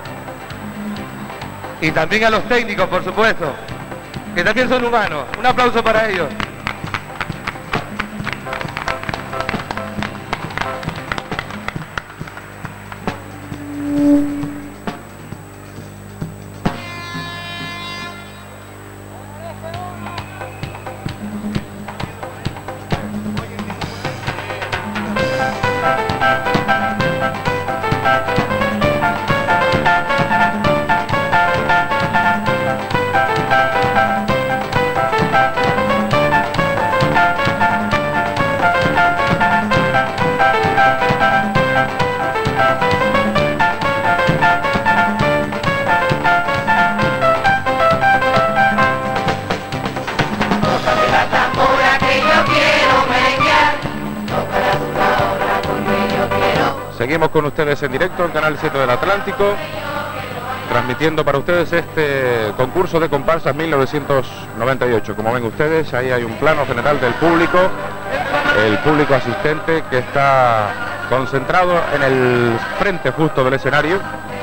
Y también a los técnicos, por supuesto, que también son humanos. Un aplauso para ellos.
Seguimos con ustedes en directo en Canal siete del Atlántico, transmitiendo para ustedes este concurso de comparsas mil novecientos noventa y ocho. Como ven ustedes, ahí hay un plano general del público, el público asistente que está concentrado en el frente justo del escenario,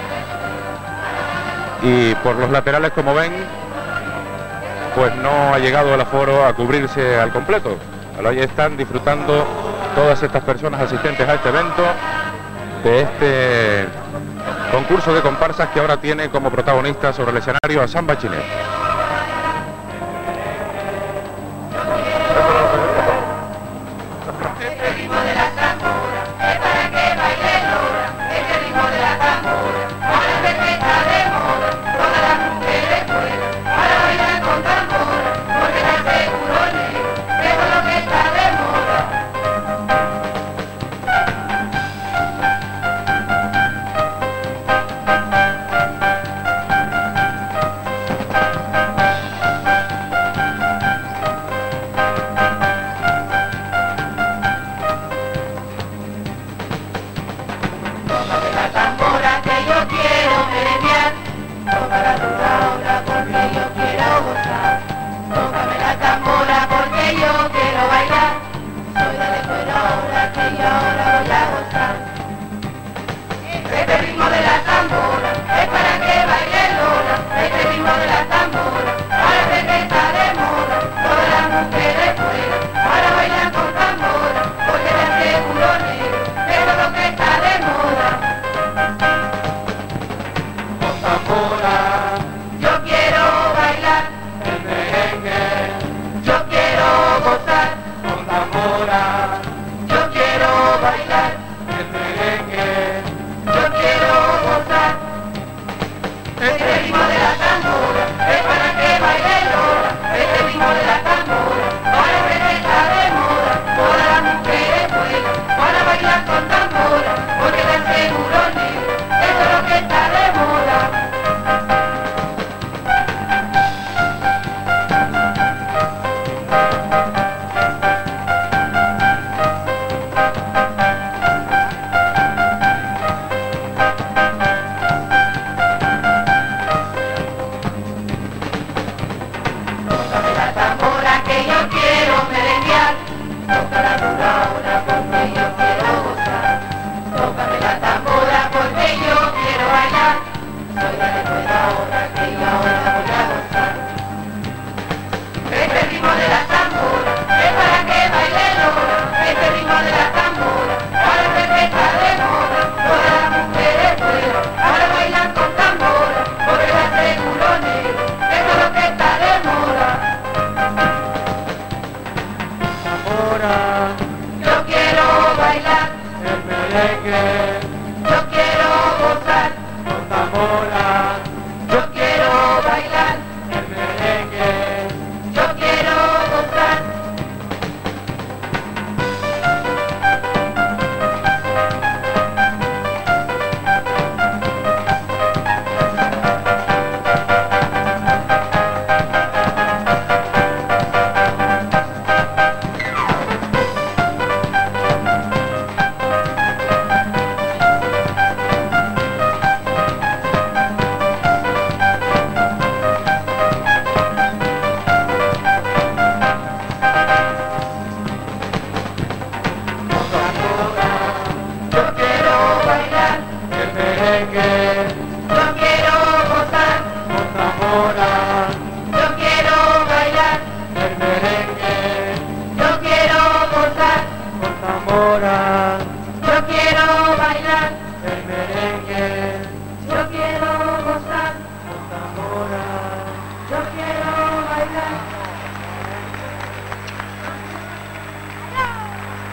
y por los laterales, como ven, pues no ha llegado el aforo a cubrirse al completo. Ahí están disfrutando todas estas personas asistentes a este evento, de este concurso de comparsas que ahora tiene como protagonista sobre el escenario a Samba Chinet.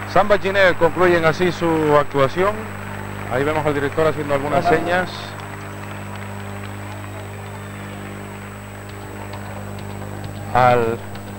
Samba Giné concluyen así su actuación. Ahí vemos al director haciendo algunas señas. Al,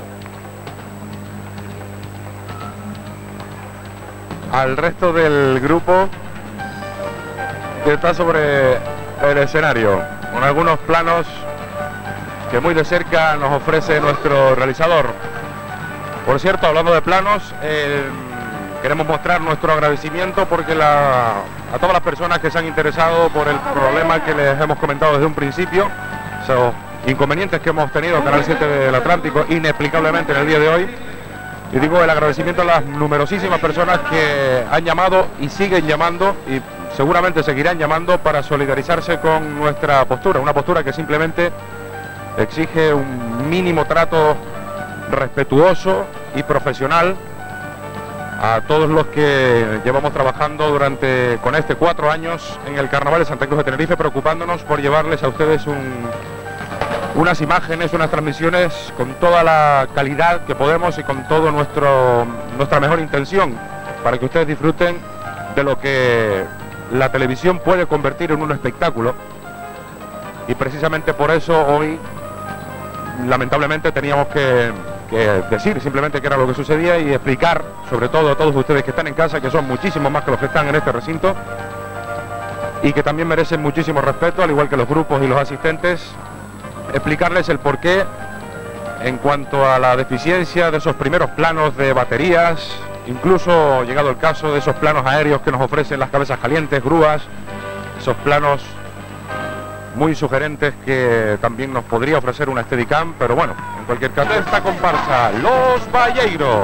al resto del grupo que está sobre el escenario, con algunos planos que muy de cerca nos ofrece nuestro realizador. Por cierto, hablando de planos, eh, queremos mostrar nuestro agradecimiento porque la, a todas las personas que se han interesado por el problema que les hemos comentado desde un principio, esos inconvenientes que hemos tenido Canal siete del Atlántico inexplicablemente en el día de hoy. Y digo el agradecimiento a las numerosísimas personas que han llamado y siguen llamando y seguramente seguirán llamando para solidarizarse con nuestra postura, una postura que simplemente exige un mínimo trato respetuoso y profesional a todos los que llevamos trabajando durante con este cuatro años en el Carnaval de Santa Cruz de Tenerife, preocupándonos por llevarles a ustedes un, unas imágenes, unas transmisiones con toda la calidad que podemos y con todo nuestro nuestra mejor intención para que ustedes disfruten de lo que la televisión puede convertir en un espectáculo. Y precisamente por eso hoy lamentablemente teníamos que que decir simplemente qué era lo que sucedía y explicar, sobre todo a todos ustedes que están en casa, que son muchísimos más que los que están en este recinto y que también merecen muchísimo respeto, al igual que los grupos y los asistentes, explicarles el porqué en cuanto a la deficiencia de esos primeros planos de baterías, incluso llegado el caso de esos planos aéreos que nos ofrecen las cabezas calientes, grúas, esos planos muy sugerentes que también nos podría ofrecer una Steadicam, pero bueno, en cualquier caso, esta comparsa, Los Valleiros.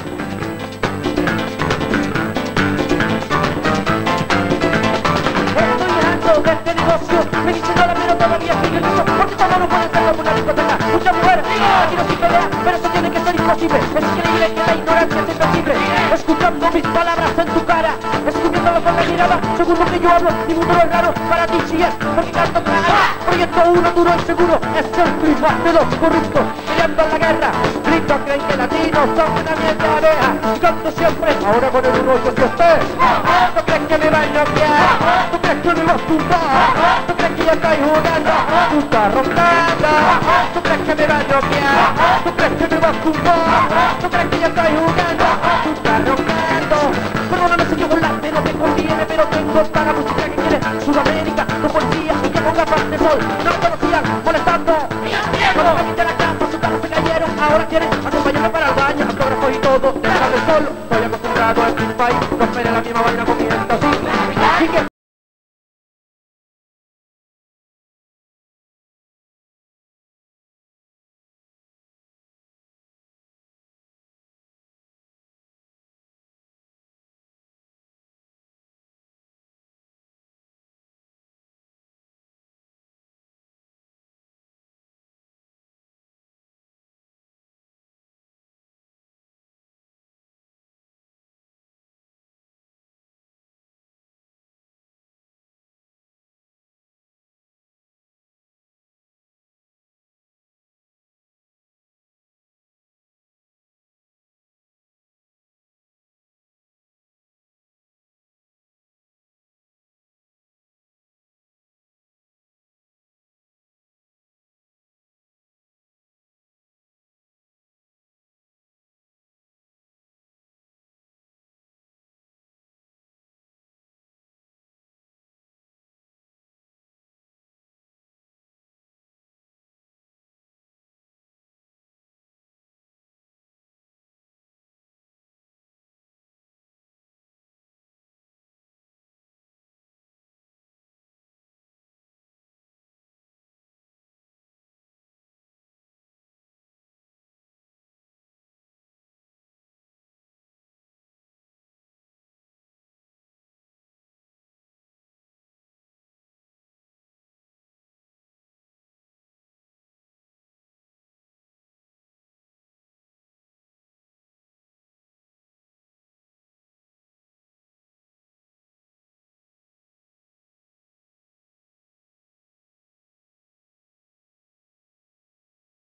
Estoy dejando de este negocio, me dicen ahora pero todavía sigue el piso, porque todo no puede ser como una discoteca. Muchas mujeres, aquí no se pelea, pero eso tiene que ser imposible. Es increíble que la ignorancia sea imposible. Escuchando mis palabras en tu cara, escupiéndolo con la mirada, según lo que yo hablo, ninguno es raro para ti si es, porque canto clara. Proyecto uno duro y seguro, es el clima de los corruptos, peleando en la guerra. Rito creen que latinos son una mierda de abeja, canto siempre, ahora con el uno yo soy usted. ¿Tú crees que me va a noquear? ¿Tú crees que me va a tumbar? ¿Tú crees que ya estoy jugando? ¿Tú estás rondando? ¿Tú crees que me va a noquear? ¿Tú crees que me va a tumbar? ¿Tú crees que ya estoy jugando? ¿Tú estás rondando? Perdóname si yo volante, no te conviene, pero tengo para música que quiere Sudamérica, con policía y que ponga paz de sol. No me conocían, molestando. Cuando me quité la casa, sus carros se cayeron. Ahora quieren acompañarme para el baño, autógrafos y todo. Dejar de solo, estoy acostumbrado a este país. No espere la misma vaina comiendo así. Así que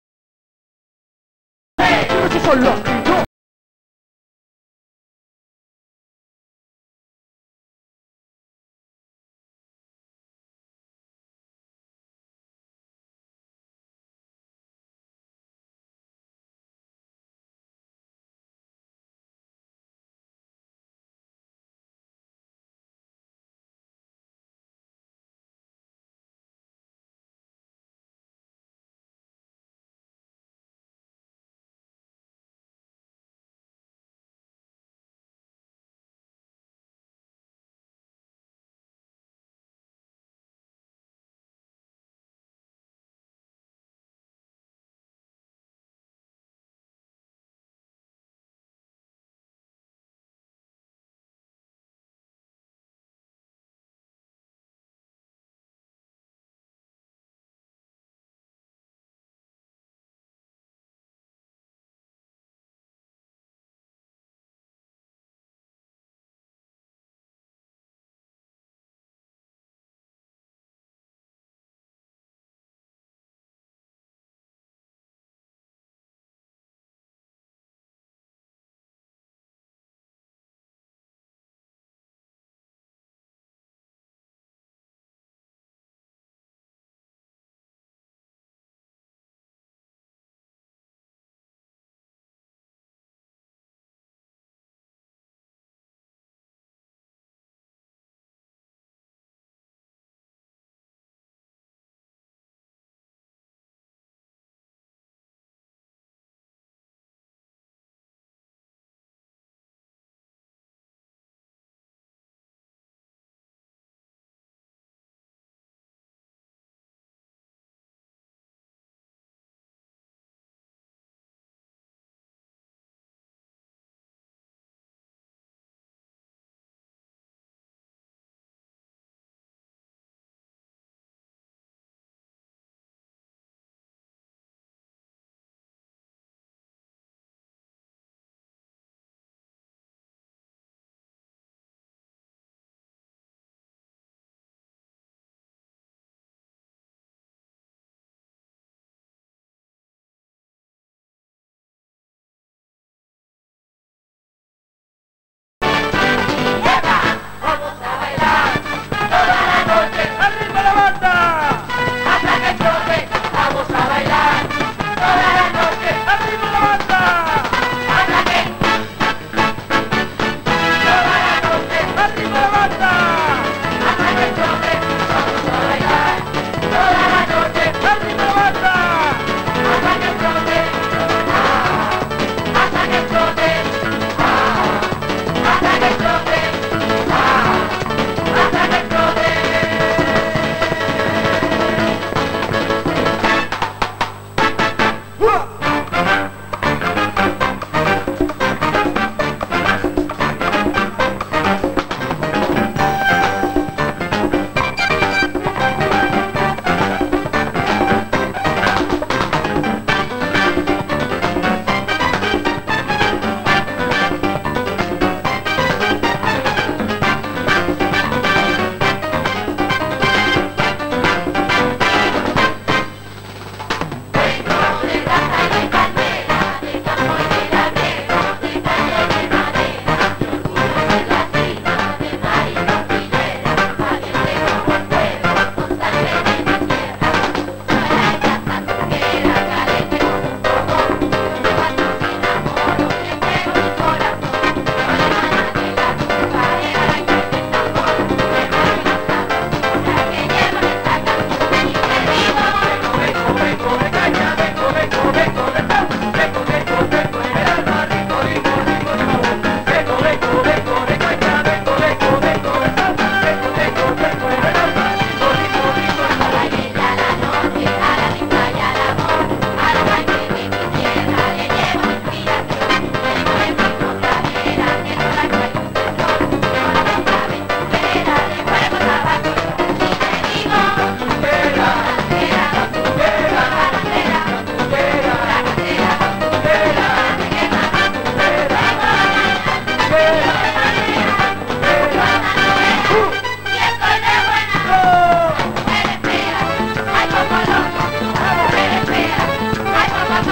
no soy solo.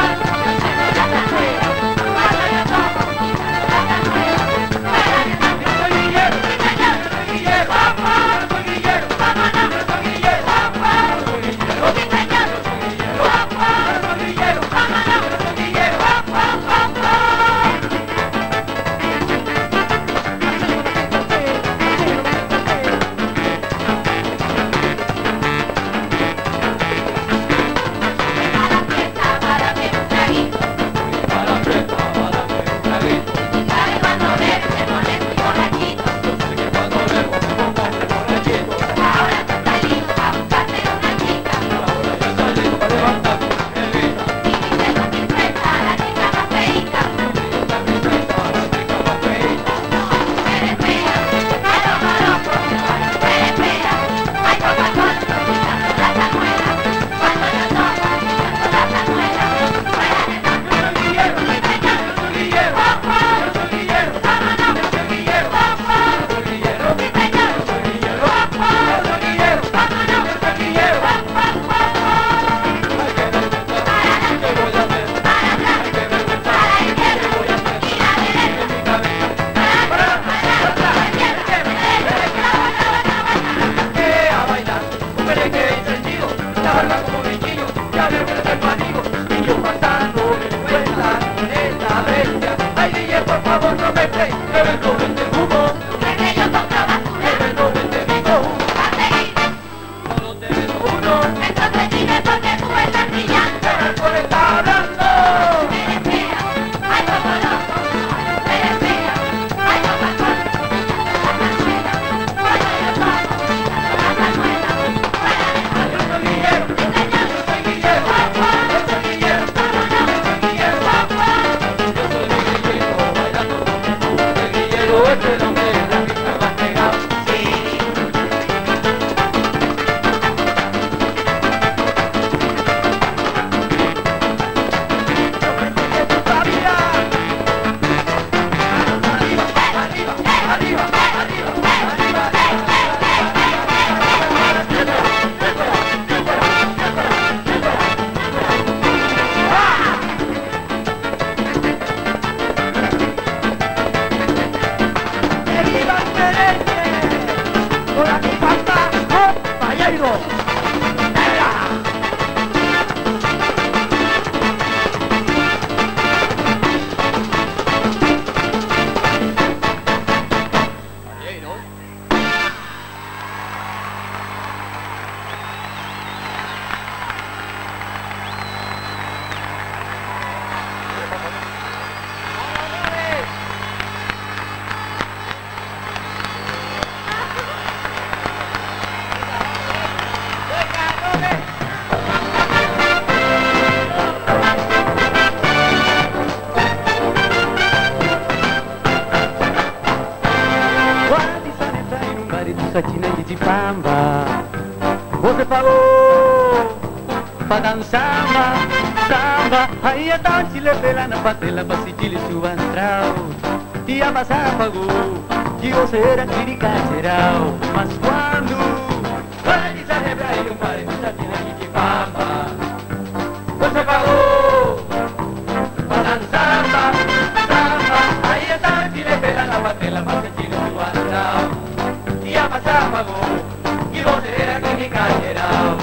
China de Pamba, você pagou pra dançar samba, aí a tarde levei lá na patela pra sentir sua astral, e a passar pagou que você era clínica geral, mas quando para de celebrar e um pare de China de Pamba, você pagou pra dançar samba, aí a tarde levei lá na patela pra sentir sua astral. E a passar pagou, que você era clínica geral.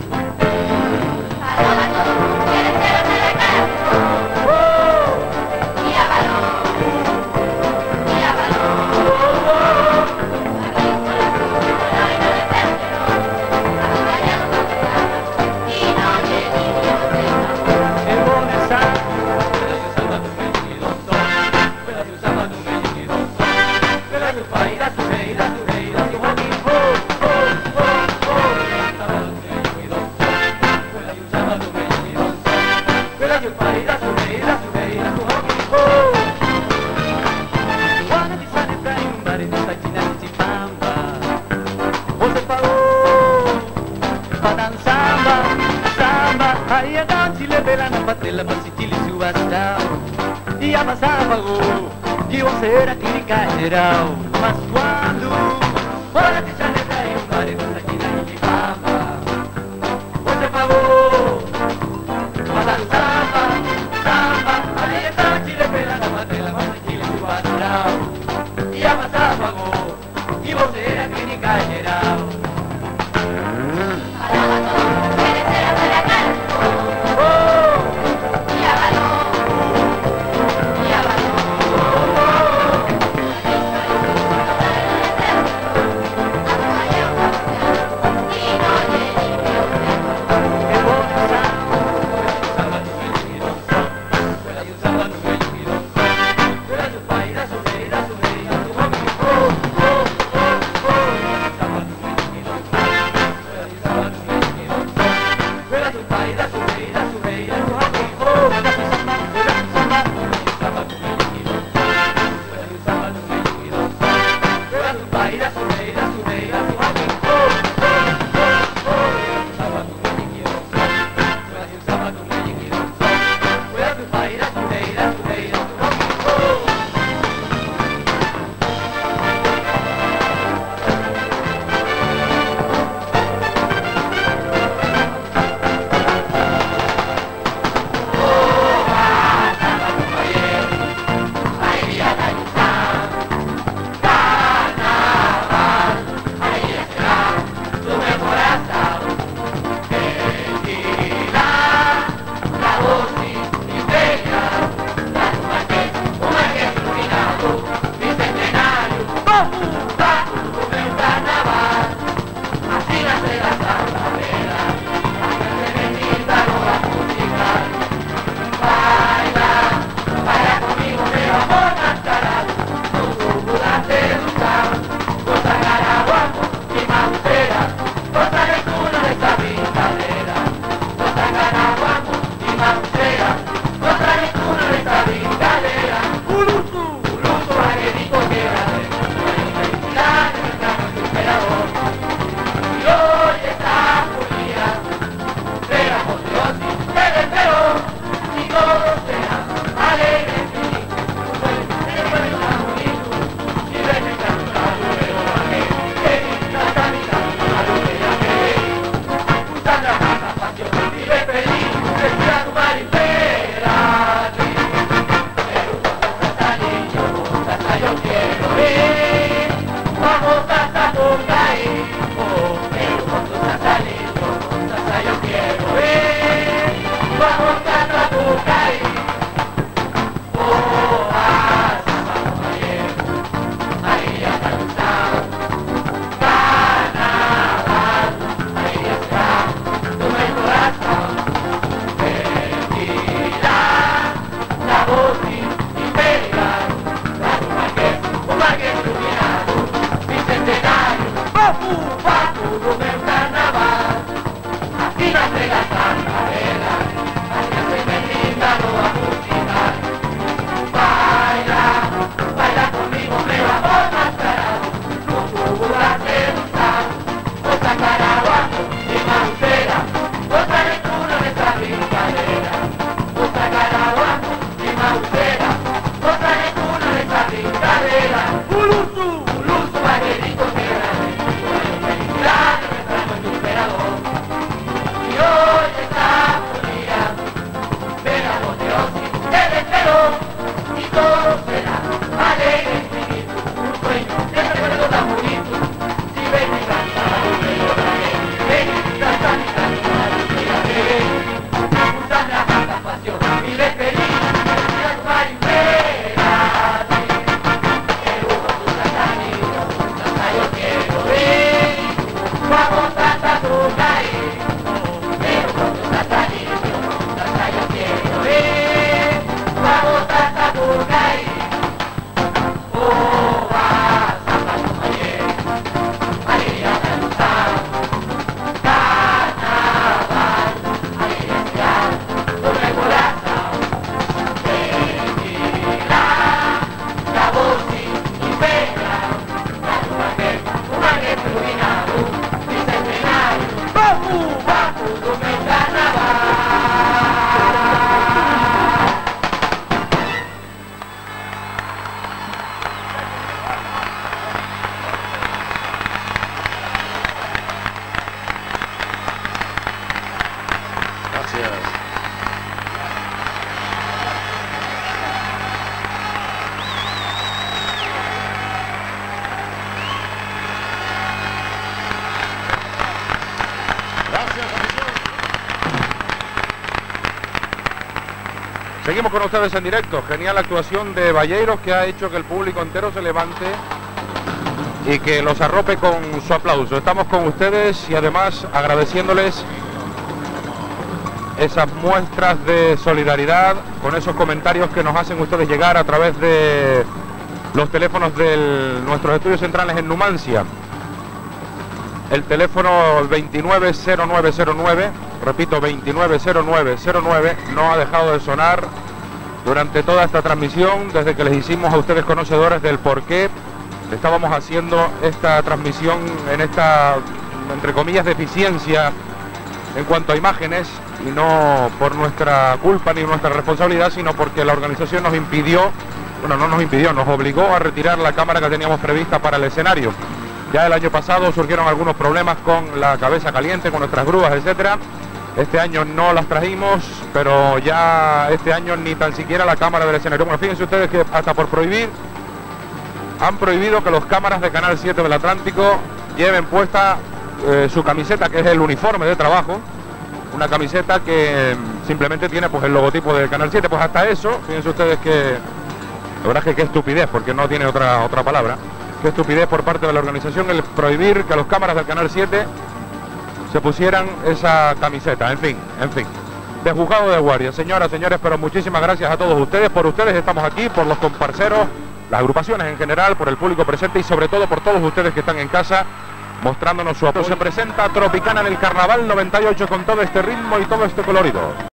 Patela pra sentir sua astral, e a massa pagou que você era clínica geral, mas quando fora de Chaneta e um pare de China de Pamba, você pagou pra dançar
Seguimos con ustedes en directo. Genial actuación de Balleiros, que ha hecho que el público entero se levante y que los arrope con su aplauso. Estamos con ustedes y además agradeciéndoles esas muestras de solidaridad con esos comentarios que nos hacen ustedes llegar a través de los teléfonos de nuestros estudios centrales en Numancia. El teléfono veintinueve cero nueve cero nueve, repito, veintinueve cero nueve cero nueve, no ha dejado de sonar durante toda esta transmisión, desde que les hicimos a ustedes conocedores del por qué estábamos haciendo esta transmisión en esta, entre comillas, deficiencia en cuanto a imágenes, y no por nuestra culpa ni nuestra responsabilidad, sino porque la organización nos impidió, bueno, no nos impidió, nos obligó a retirar la cámara que teníamos prevista para el escenario. Ya el año pasado surgieron algunos problemas con la cabeza caliente, con nuestras grúas, etcétera. Este año no las trajimos, pero ya este año ni tan siquiera la cámara del escenario. Bueno, fíjense ustedes que hasta por prohibir, han prohibido que los cámaras de Canal siete del Atlántico lleven puesta eh, su camiseta, que es el uniforme de trabajo. Una camiseta que simplemente tiene pues el logotipo del Canal siete. Pues hasta eso, fíjense ustedes que, la verdad es que qué estupidez, porque no tiene otra, otra palabra. Qué estupidez por parte de la organización el prohibir que los cámaras del Canal siete se pusieran esa camiseta. En fin, en fin. De juzgado de guardia. Señoras, señores, pero muchísimas gracias a todos ustedes. Por ustedes estamos aquí, por los comparceros, las agrupaciones en general, por el público presente y sobre todo por todos ustedes que están en casa mostrándonos su apoyo. Se presenta Tropicana en el Carnaval noventa y ocho con todo este ritmo y todo este colorido.